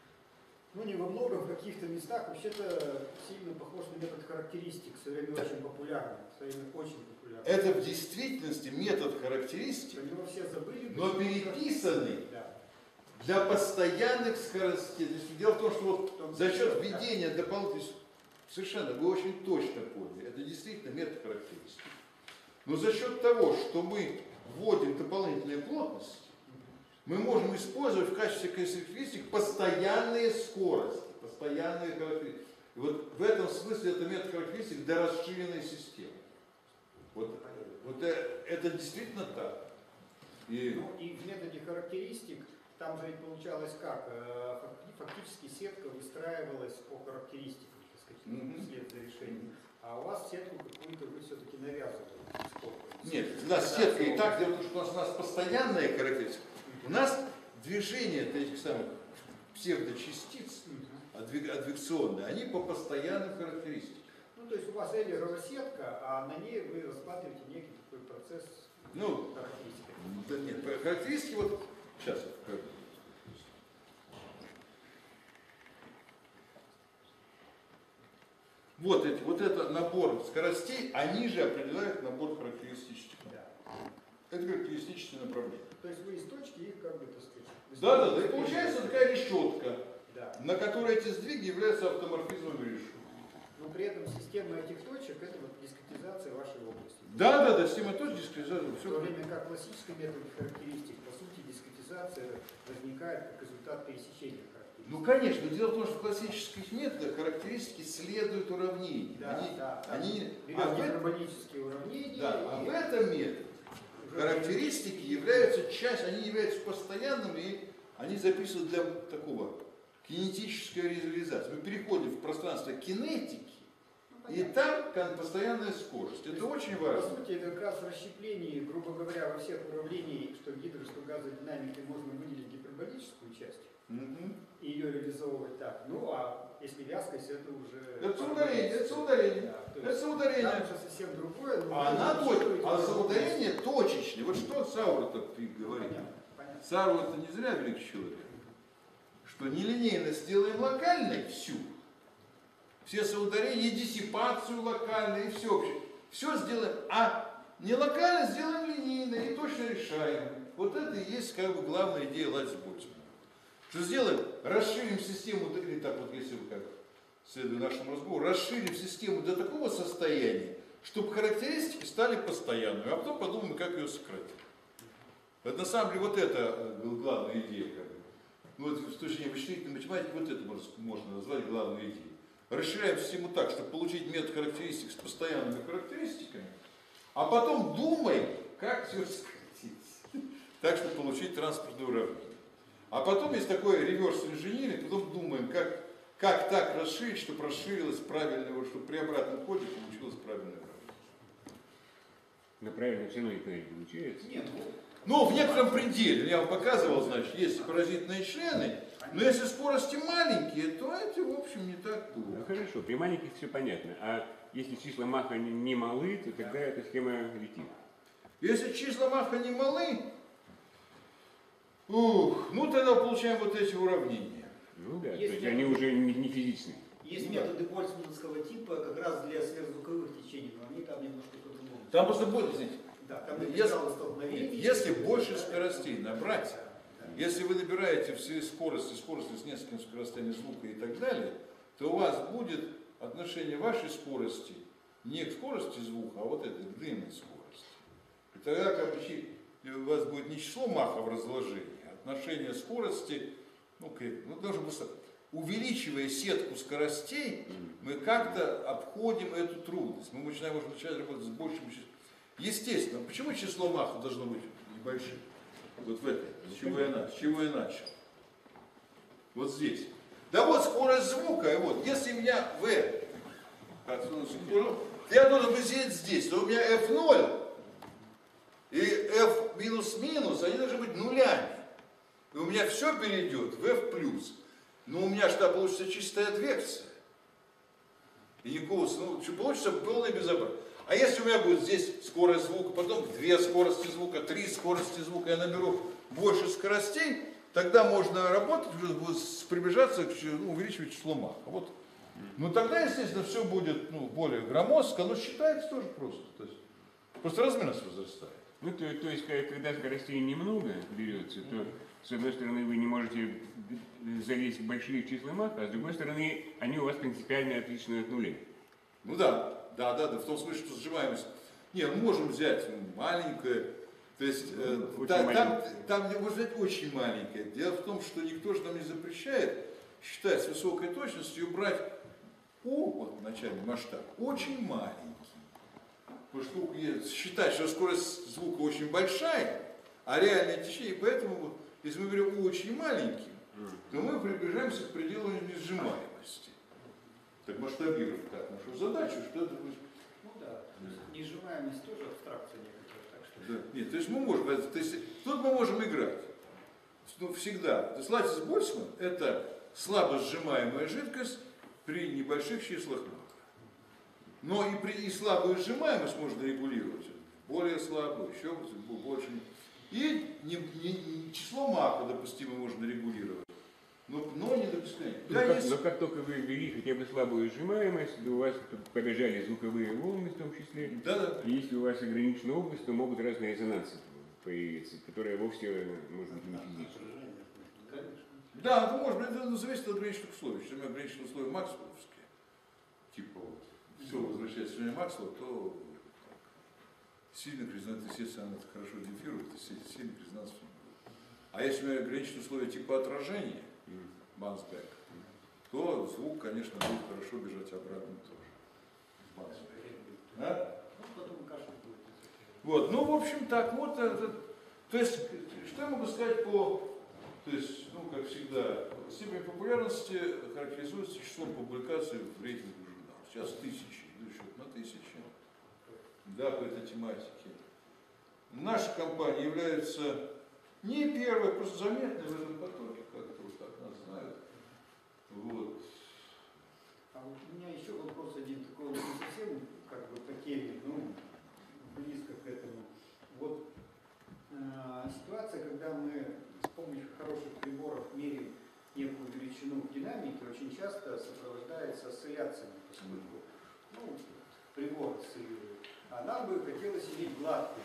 ну не во многом, в каких-то местах вообще-то сильно похож на метод характеристик, в свое время очень популярный, в свое время очень популярный. Это в действительности метод характеристик, Про него все забыли. но почему-то. переписанный Да. для постоянных скоростей. То есть дело в том, что вот Том- за счет да. введения дополнительных, совершенно, вы очень точно поняли, это действительно метод характеристики. Но за счет того, что мы вводим дополнительные плотности, мы можем использовать в качестве характеристик постоянные скорости, постоянные характеристики. И вот в этом смысле это метод характеристик для расширенной системы. Вот, вот э- это действительно так. И, Ну, и в методе характеристик, там же ведь получалось как? Э, фак- Фактически сетка выстраивалась по характеристикам, так сказать, Мгм. вслед за решением. А у вас сетку какую-то вы все-таки навязывали. Сколько? нет, у нас сетка и так, дело в том, что у нас, у нас постоянная характеристика. У нас движение этих самых псевдочастиц, адвик- адвекционные, они по постоянным характеристикам. Ну, то есть у вас Эйлерова сетка, а на ней вы рассматриваете некий такой процесс Ну, характеристики. да нет, характеристики вот, сейчас я покажу. Вот, эти, вот это набор скоростей, они же определяют набор характеристических. Да. Это характеристические направления. То есть вы из точки их как бы, так сказать... Да, да, да, и получается такая решетка, Да. на которой эти сдвиги являются автоморфизмом решетки. Но при этом система этих точек это вот дискретизация вашей области. Да, да, да, система тоже дискретизация. В то время как классический метод характеристик, по сути, дискретизация возникает как результат пересечения характеристик. Ну, конечно, дело в том, что в классических методах характеристики следуют уравнению. Да, они, да, да. они, Берем а, в, гиперболические уравнения. да, а и в этом методе уже характеристики являются часть, они являются постоянными, и они записывают для такого кинетической реализации. Мы переходим в пространство кинетики, и там кон- постоянная скорость. Это очень По важно. сути, это как раз расщепление, грубо говоря, во всех уравнениях, что гидро, что газодинамики, можно выделить гиперболическую часть Мгм. и ее реализовывать так. Ну, а если вязкость, это уже... Это соударение, это соударение. Да, то Это есть соударение. там уже совсем другое. но А, она вы точ- учитываете а уравнение. соударение точечное. Вот что Саур-то говорит. Понятно, понятно. Саур это не зря великий человек. Что нелинейность сделаем локальной всю. Все соударения, и диссипацию локальную, и все вообще. Все сделаем, а не локально сделаем линейно и точно решаем. Вот это и есть как бы главная идея Лайпциг-Больцмана. Что сделаем? Расширим систему, или так вот, если вы как следуя нашему разговору, расширим систему до такого состояния, чтобы характеристики стали постоянными, а потом подумаем, как ее сократить. Вот на самом деле вот это была главная идея. Как бы. Ну, вот, с точки зрения вычислительной математики, вот это можно, можно назвать главной идеей. Расширяем систему так, чтобы получить метод характеристик с постоянными характеристиками, а потом думаем, как все сократить, так, чтобы получить транспортное уравнение. А потом есть такой реверс-инженеринг, потом думаем, как, как так расширить, чтобы расширилось правильно, вот, чтобы при обратном ходе получилось правильное уравнение. Но правильно все равно никто не получается. Нет, ну, Ну, в некотором пределе, я вам показывал, значит, есть паразитные члены, но если скорости маленькие, то эти, в общем, не так Ну плохо. хорошо, при маленьких все понятно. А если числа Маха не, не малы, то тогда эта схема летит. Если числа Маха не малы, ух, ну тогда получаем вот эти уравнения. Ну да, Если- то есть они уже не, не физичные. есть методы больцмановского типа как раз для сверхзвуковых течений, но они там немножко по-другому. Там просто будет, знаете, Да, там Если- интегралы столкновения. если больше скоростей набрать, если вы набираете все скорости, скорости с несколькими скоростями звука и так далее, то у вас будет отношение вашей скорости не к скорости звука, а вот этой к длинной скорости. И тогда как бы, чи- у вас будет не число Маха в разложении, а отношение скорости, ну, к, ну должен быть, увеличивая сетку скоростей, мы как-то обходим эту трудность. Мы начинаем, можем начать работать с большим числом. Естественно, почему число Маха должно быть небольшим? Вот в этой. С чего я, на- с чего я начал? Вот здесь. Да вот скорость звука, и вот, если у меня V, я должен быть здесь, то у меня эф ноль и F минус-минус, они должны быть нулями. И у меня все перейдет в F плюс. Но у меня что получится чистая адвекция. И никакого, ну, что получится полное безобразие. А если у меня будет здесь скорость звука, потом две скорости звука, три скорости звука, я наберу больше скоростей, тогда можно работать, уже будет приближаться к, ну, увеличивать число Маха. Вот. Ну тогда, естественно, все будет, ну, более громоздко, но считается тоже просто. То есть, просто размерность возрастает. Ну, то, то есть, ка- когда скоростей немного берется, то, с одной стороны, вы не можете залезть в большие числа Маха, а с другой стороны, они у вас принципиально отличны от нуля. Ну да, да, да, да, в том смысле, что сжимаемость. Не, мы можем взять ну, маленькое, то есть э, Очень та- там, маленькое. там можно взять очень маленькое. Дело в том, что никто же нам не запрещает считать с высокой точностью брать У, вот начальный масштаб, очень маленький. Потому что если считать, что скорость звука очень большая, а реальное течение, поэтому вот, если мы берем У очень маленьким, то мы приближаемся к пределу несжимаемости. Так масштабируем как нашу задачу, что это будет. Ну да, то есть несжимаемость тоже абстракция некоторая, так что... Да. Нет, то есть мы можем, то есть, тут мы можем играть. Ну, всегда. То есть Лайпциг-Больцман – это слабо сжимаемая жидкость при небольших числах Маха. Но и, при, и слабую сжимаемость можно регулировать. Более слабую, еще больше. И не, не, не число Маха допустимо можно регулировать. Но, но не до бесконечности. Ну, Да, как, есть- но как только вы ввели хотя бы слабую сжимаемость, то у вас побежали звуковые волны в том числе. Да, да. И если у вас ограничена область, то могут разные резонансы появиться, которые вовсе, может быть, не физические. Конечно. Да, это может быть, это зависит от ограниченных условий. Если у меня ограниченные условия максвелловские, типа вот, все возвращается к Максвеллу, то так. сильно признать, естественно, она это хорошо демпфирует, то сильно признаться не будет. А если мы ограничить условия типа отражения, бансбэк, то звук, конечно, будет хорошо бежать обратно тоже. Бансбэк. А? Ну, потом кашель будет. Вот, ну, в общем, так, вот это, то есть, что я могу сказать по, то есть, ну, как всегда, степень популярности характеризуется числом публикаций в рейтинговых журналах. Сейчас тысячи, идут счет на тысячи, да, по этой тематике. Наша компания является не первой, просто заметной в этом потоке, как-то вот так нас знают. Вот. А вот у меня еще вопрос один такой, не совсем как бы по теме, ну, близко к этому. Вот э, ситуация, когда мы с помощью хороших приборов меряем некую величину в динамике, очень часто сопровождается осцилляциями, поскольку ну, прибор осциллирует. А нам бы хотелось иметь гладкую.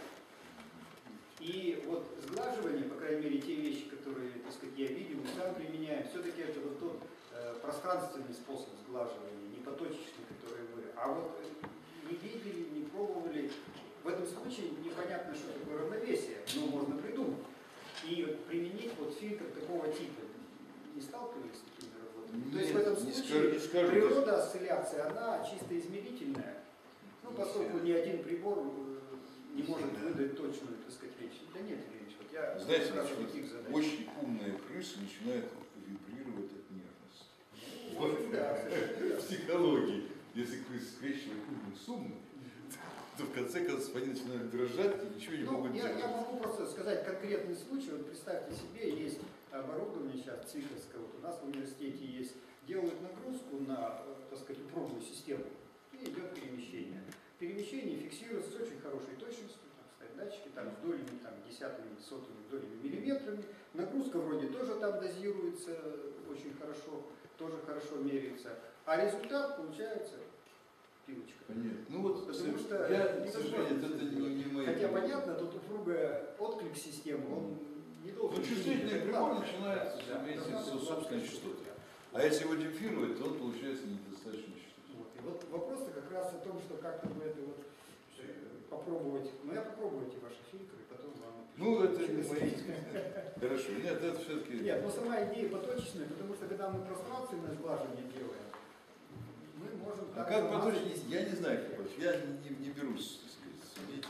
И вот сглаживание, по крайней мере, те вещи, которые, так сказать, я видел, мы сам применяем, все-таки это вот тот э, пространственный способ сглаживания, не поточечный, который вы. А вот не видели, не пробовали. В этом случае непонятно, что такое равновесие, но можно придумать. И вот применить вот фильтр такого типа. Не сталкивались с такими работами? Нет, То есть в этом не случае скажу, не скажу, природа осцилляции, она чисто измерительная. Ну, поскольку ни один прибор э, не может выдать точную, так сказать, речь. Да нет, Ильич, вот я знаете, раз вот таких задач. очень умная крыса начинает вибрировать от нервности. Ну, Вот да, в психологии. Если крыса скрещивает умных с умным, то в конце концов они начинают дрожать и ничего не Ну, могут я, делать. я могу просто сказать конкретный случай. Вот представьте себе, есть оборудование сейчас цифровское, вот у нас в университете есть, делают нагрузку на, так сказать, упругую систему, и идет перемещение. Перемещение фиксируется с очень хорошей точностью, там стоят датчики, там с долями, там, десятыми, сотыми долями миллиметрами. Нагрузка вроде тоже там дозируется очень хорошо, тоже хорошо меряется. А результат получается пилочка. Понятно. Ну вот, Потому что я, к сожалению, это не, не мои. Хотя понятно, тут упругая отклик системы, он не должен... Ну, чувствительный быть прибор главным. начинает Да, иметь должна быть собственные главная частоты. частота. А если его демпфировать, то он получается недостаточно частотный. Вот. И вот вопрос-то как раз о том, что как-то бы это вот э, попробовать. Ну, я попробую эти ваши фильтры, потом вам... Ну, это не мои. Хорошо. Нет, это все-таки... Нет, но сама идея поточечная, потому что когда мы пространственное сглаживание делаем, мы можем... А так как замазать- поточнее? Я не знаю, как поточнее. Я не, не берусь, так сказать, судить.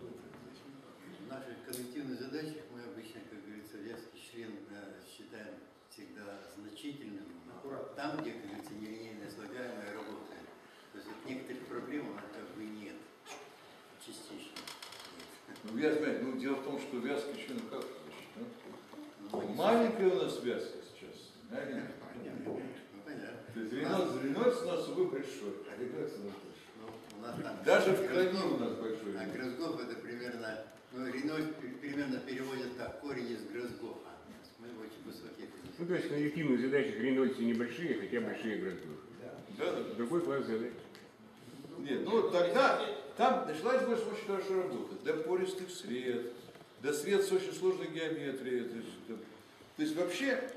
В наших коллективных задачах мы обычно, как говорится, вязкий член э, считаем всегда значительным, но Аккуратно. там, где, как говорится, нелинейное слагаемое работает. То есть вот некоторых проблем у нас как бы нет, частично. Ну, я знаю, ну, дело в том, что вязкий член как засчитан? Ну, не Маленькая у нас вязка сейчас. Маленькая. Понятно. Ну, понятно. То есть Ренольдс, Ренольдс у нас, увы, большой. А Ренольдс у нас большой. Ну, у нас там Даже в крови у нас большой. А Грызгоф это примерно, ну, Ренольдс примерно переводит так, корень из Грызгофа. Мы очень высокие. Ну, то есть на объективных задачах Ренольдсы небольшие, хотя большие градусы. Да, да. Другой класс задач. Нет, ну тогда там началась больше очень хорошо работать. До пористых сред, до сред с очень сложной геометрией. То есть, это- то есть вообще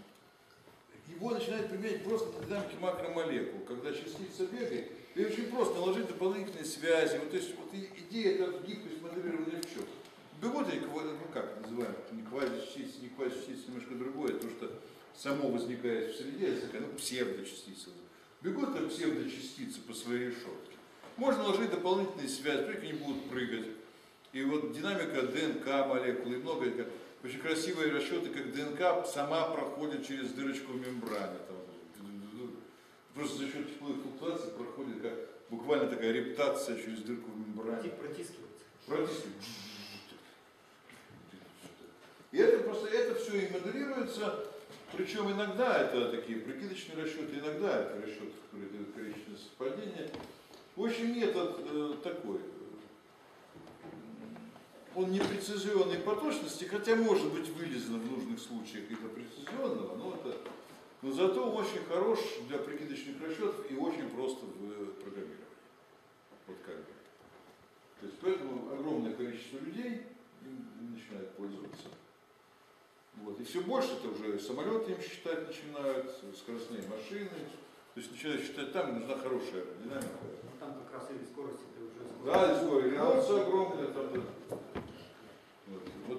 его начинают применять просто для динамики макромолекул, когда частица бегает, и очень просто наложить дополнительные связи. Вот, то есть вот и- идея это гибкость моделирования в чем? Бегут они, ква- ну как называем, не квазичастицы, не квазичастицы, немножко другое, то что само возникает в среде, это такая, ну, псевдочастица. Бегут как псевдочастицы по своей решетке. Можно наложить дополнительные связи, только они будут прыгать. И вот динамика ДНК молекулы и многое, как, очень красивые расчеты, как ДНК сама проходит через дырочку в мембране. Там, просто за счет тепловых флуктуаций проходит как буквально такая рептация через дырку в мембране. Протискивается. Протискивает. И это просто, это все и моделируется, причем иногда это такие прикидочные расчеты, иногда это расчеты, которые дают количественное совпадение. В общем, метод э, такой. Он не прецизионный по точности, хотя может быть вылезано в нужных случаях и до прецизионного, но, это, но зато он очень хорош для прикидочных расчетов и очень просто в программировании. Вот как бы. То есть поэтому огромное количество людей им начинают пользоваться. Вот. И все больше это уже самолеты им считать начинают, скоростные машины. То есть начинают считать, там нужна хорошая аэродинамика. Ну, там как раз или скорость это уже... Да, и скорость. Ренольдс огромная, там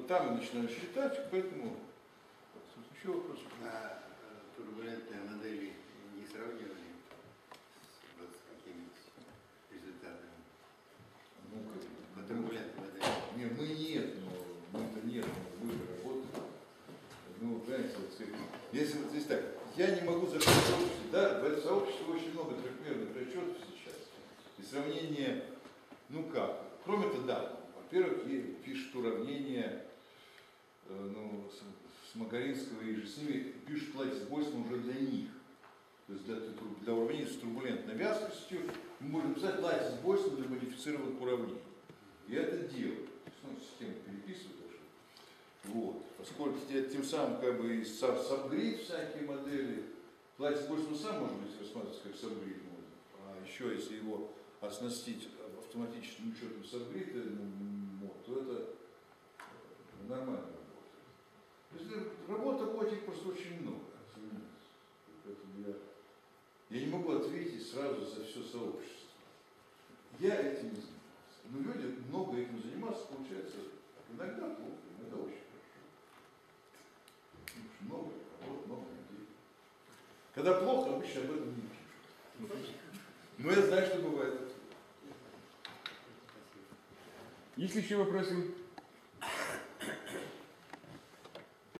там и начинаю считать, поэтому... Еще вопрос? А э, турбулентные модели не сравнивали с, вот, с какими-то результатами? Ну, как, По турбулентной модели. не, мы нет, но мы-то нет, но вы же работаете. Ну, понимаете, вот, сказать, если вот здесь так, я не могу закрыть сообщество, да, в этом сообществе очень много трехмерных расчетов сейчас. И сравнение, ну как, кроме того, да, во-первых, пишут уравнения, э, ну, с, с Магаринского и же с ними пишут Латис Больцман уже для них. То есть для, для уравнений с турбулентной вязкостью мы можем писать Латис Больцман для модифицированных уравнений. И это делают. Ну, систему переписывают. Вот. Поскольку тем самым как бы и сабгрид всякие модели, Латис Больцман сам может быть рассматриваться как сабгрид модель. А еще если его оснастить автоматическим учетом сабгрида, ну, то это нормально работает. То есть работа котик просто очень много. Поэтому я, я не могу ответить сразу за все сообщество. Я этим не занимался. Но люди много этим заниматься, получается, иногда плохо, иногда очень хорошо. Много работ, много людей. Когда плохо, обычно об этом не пишут. Но я знаю, что бывает. Есть ли еще вопросы?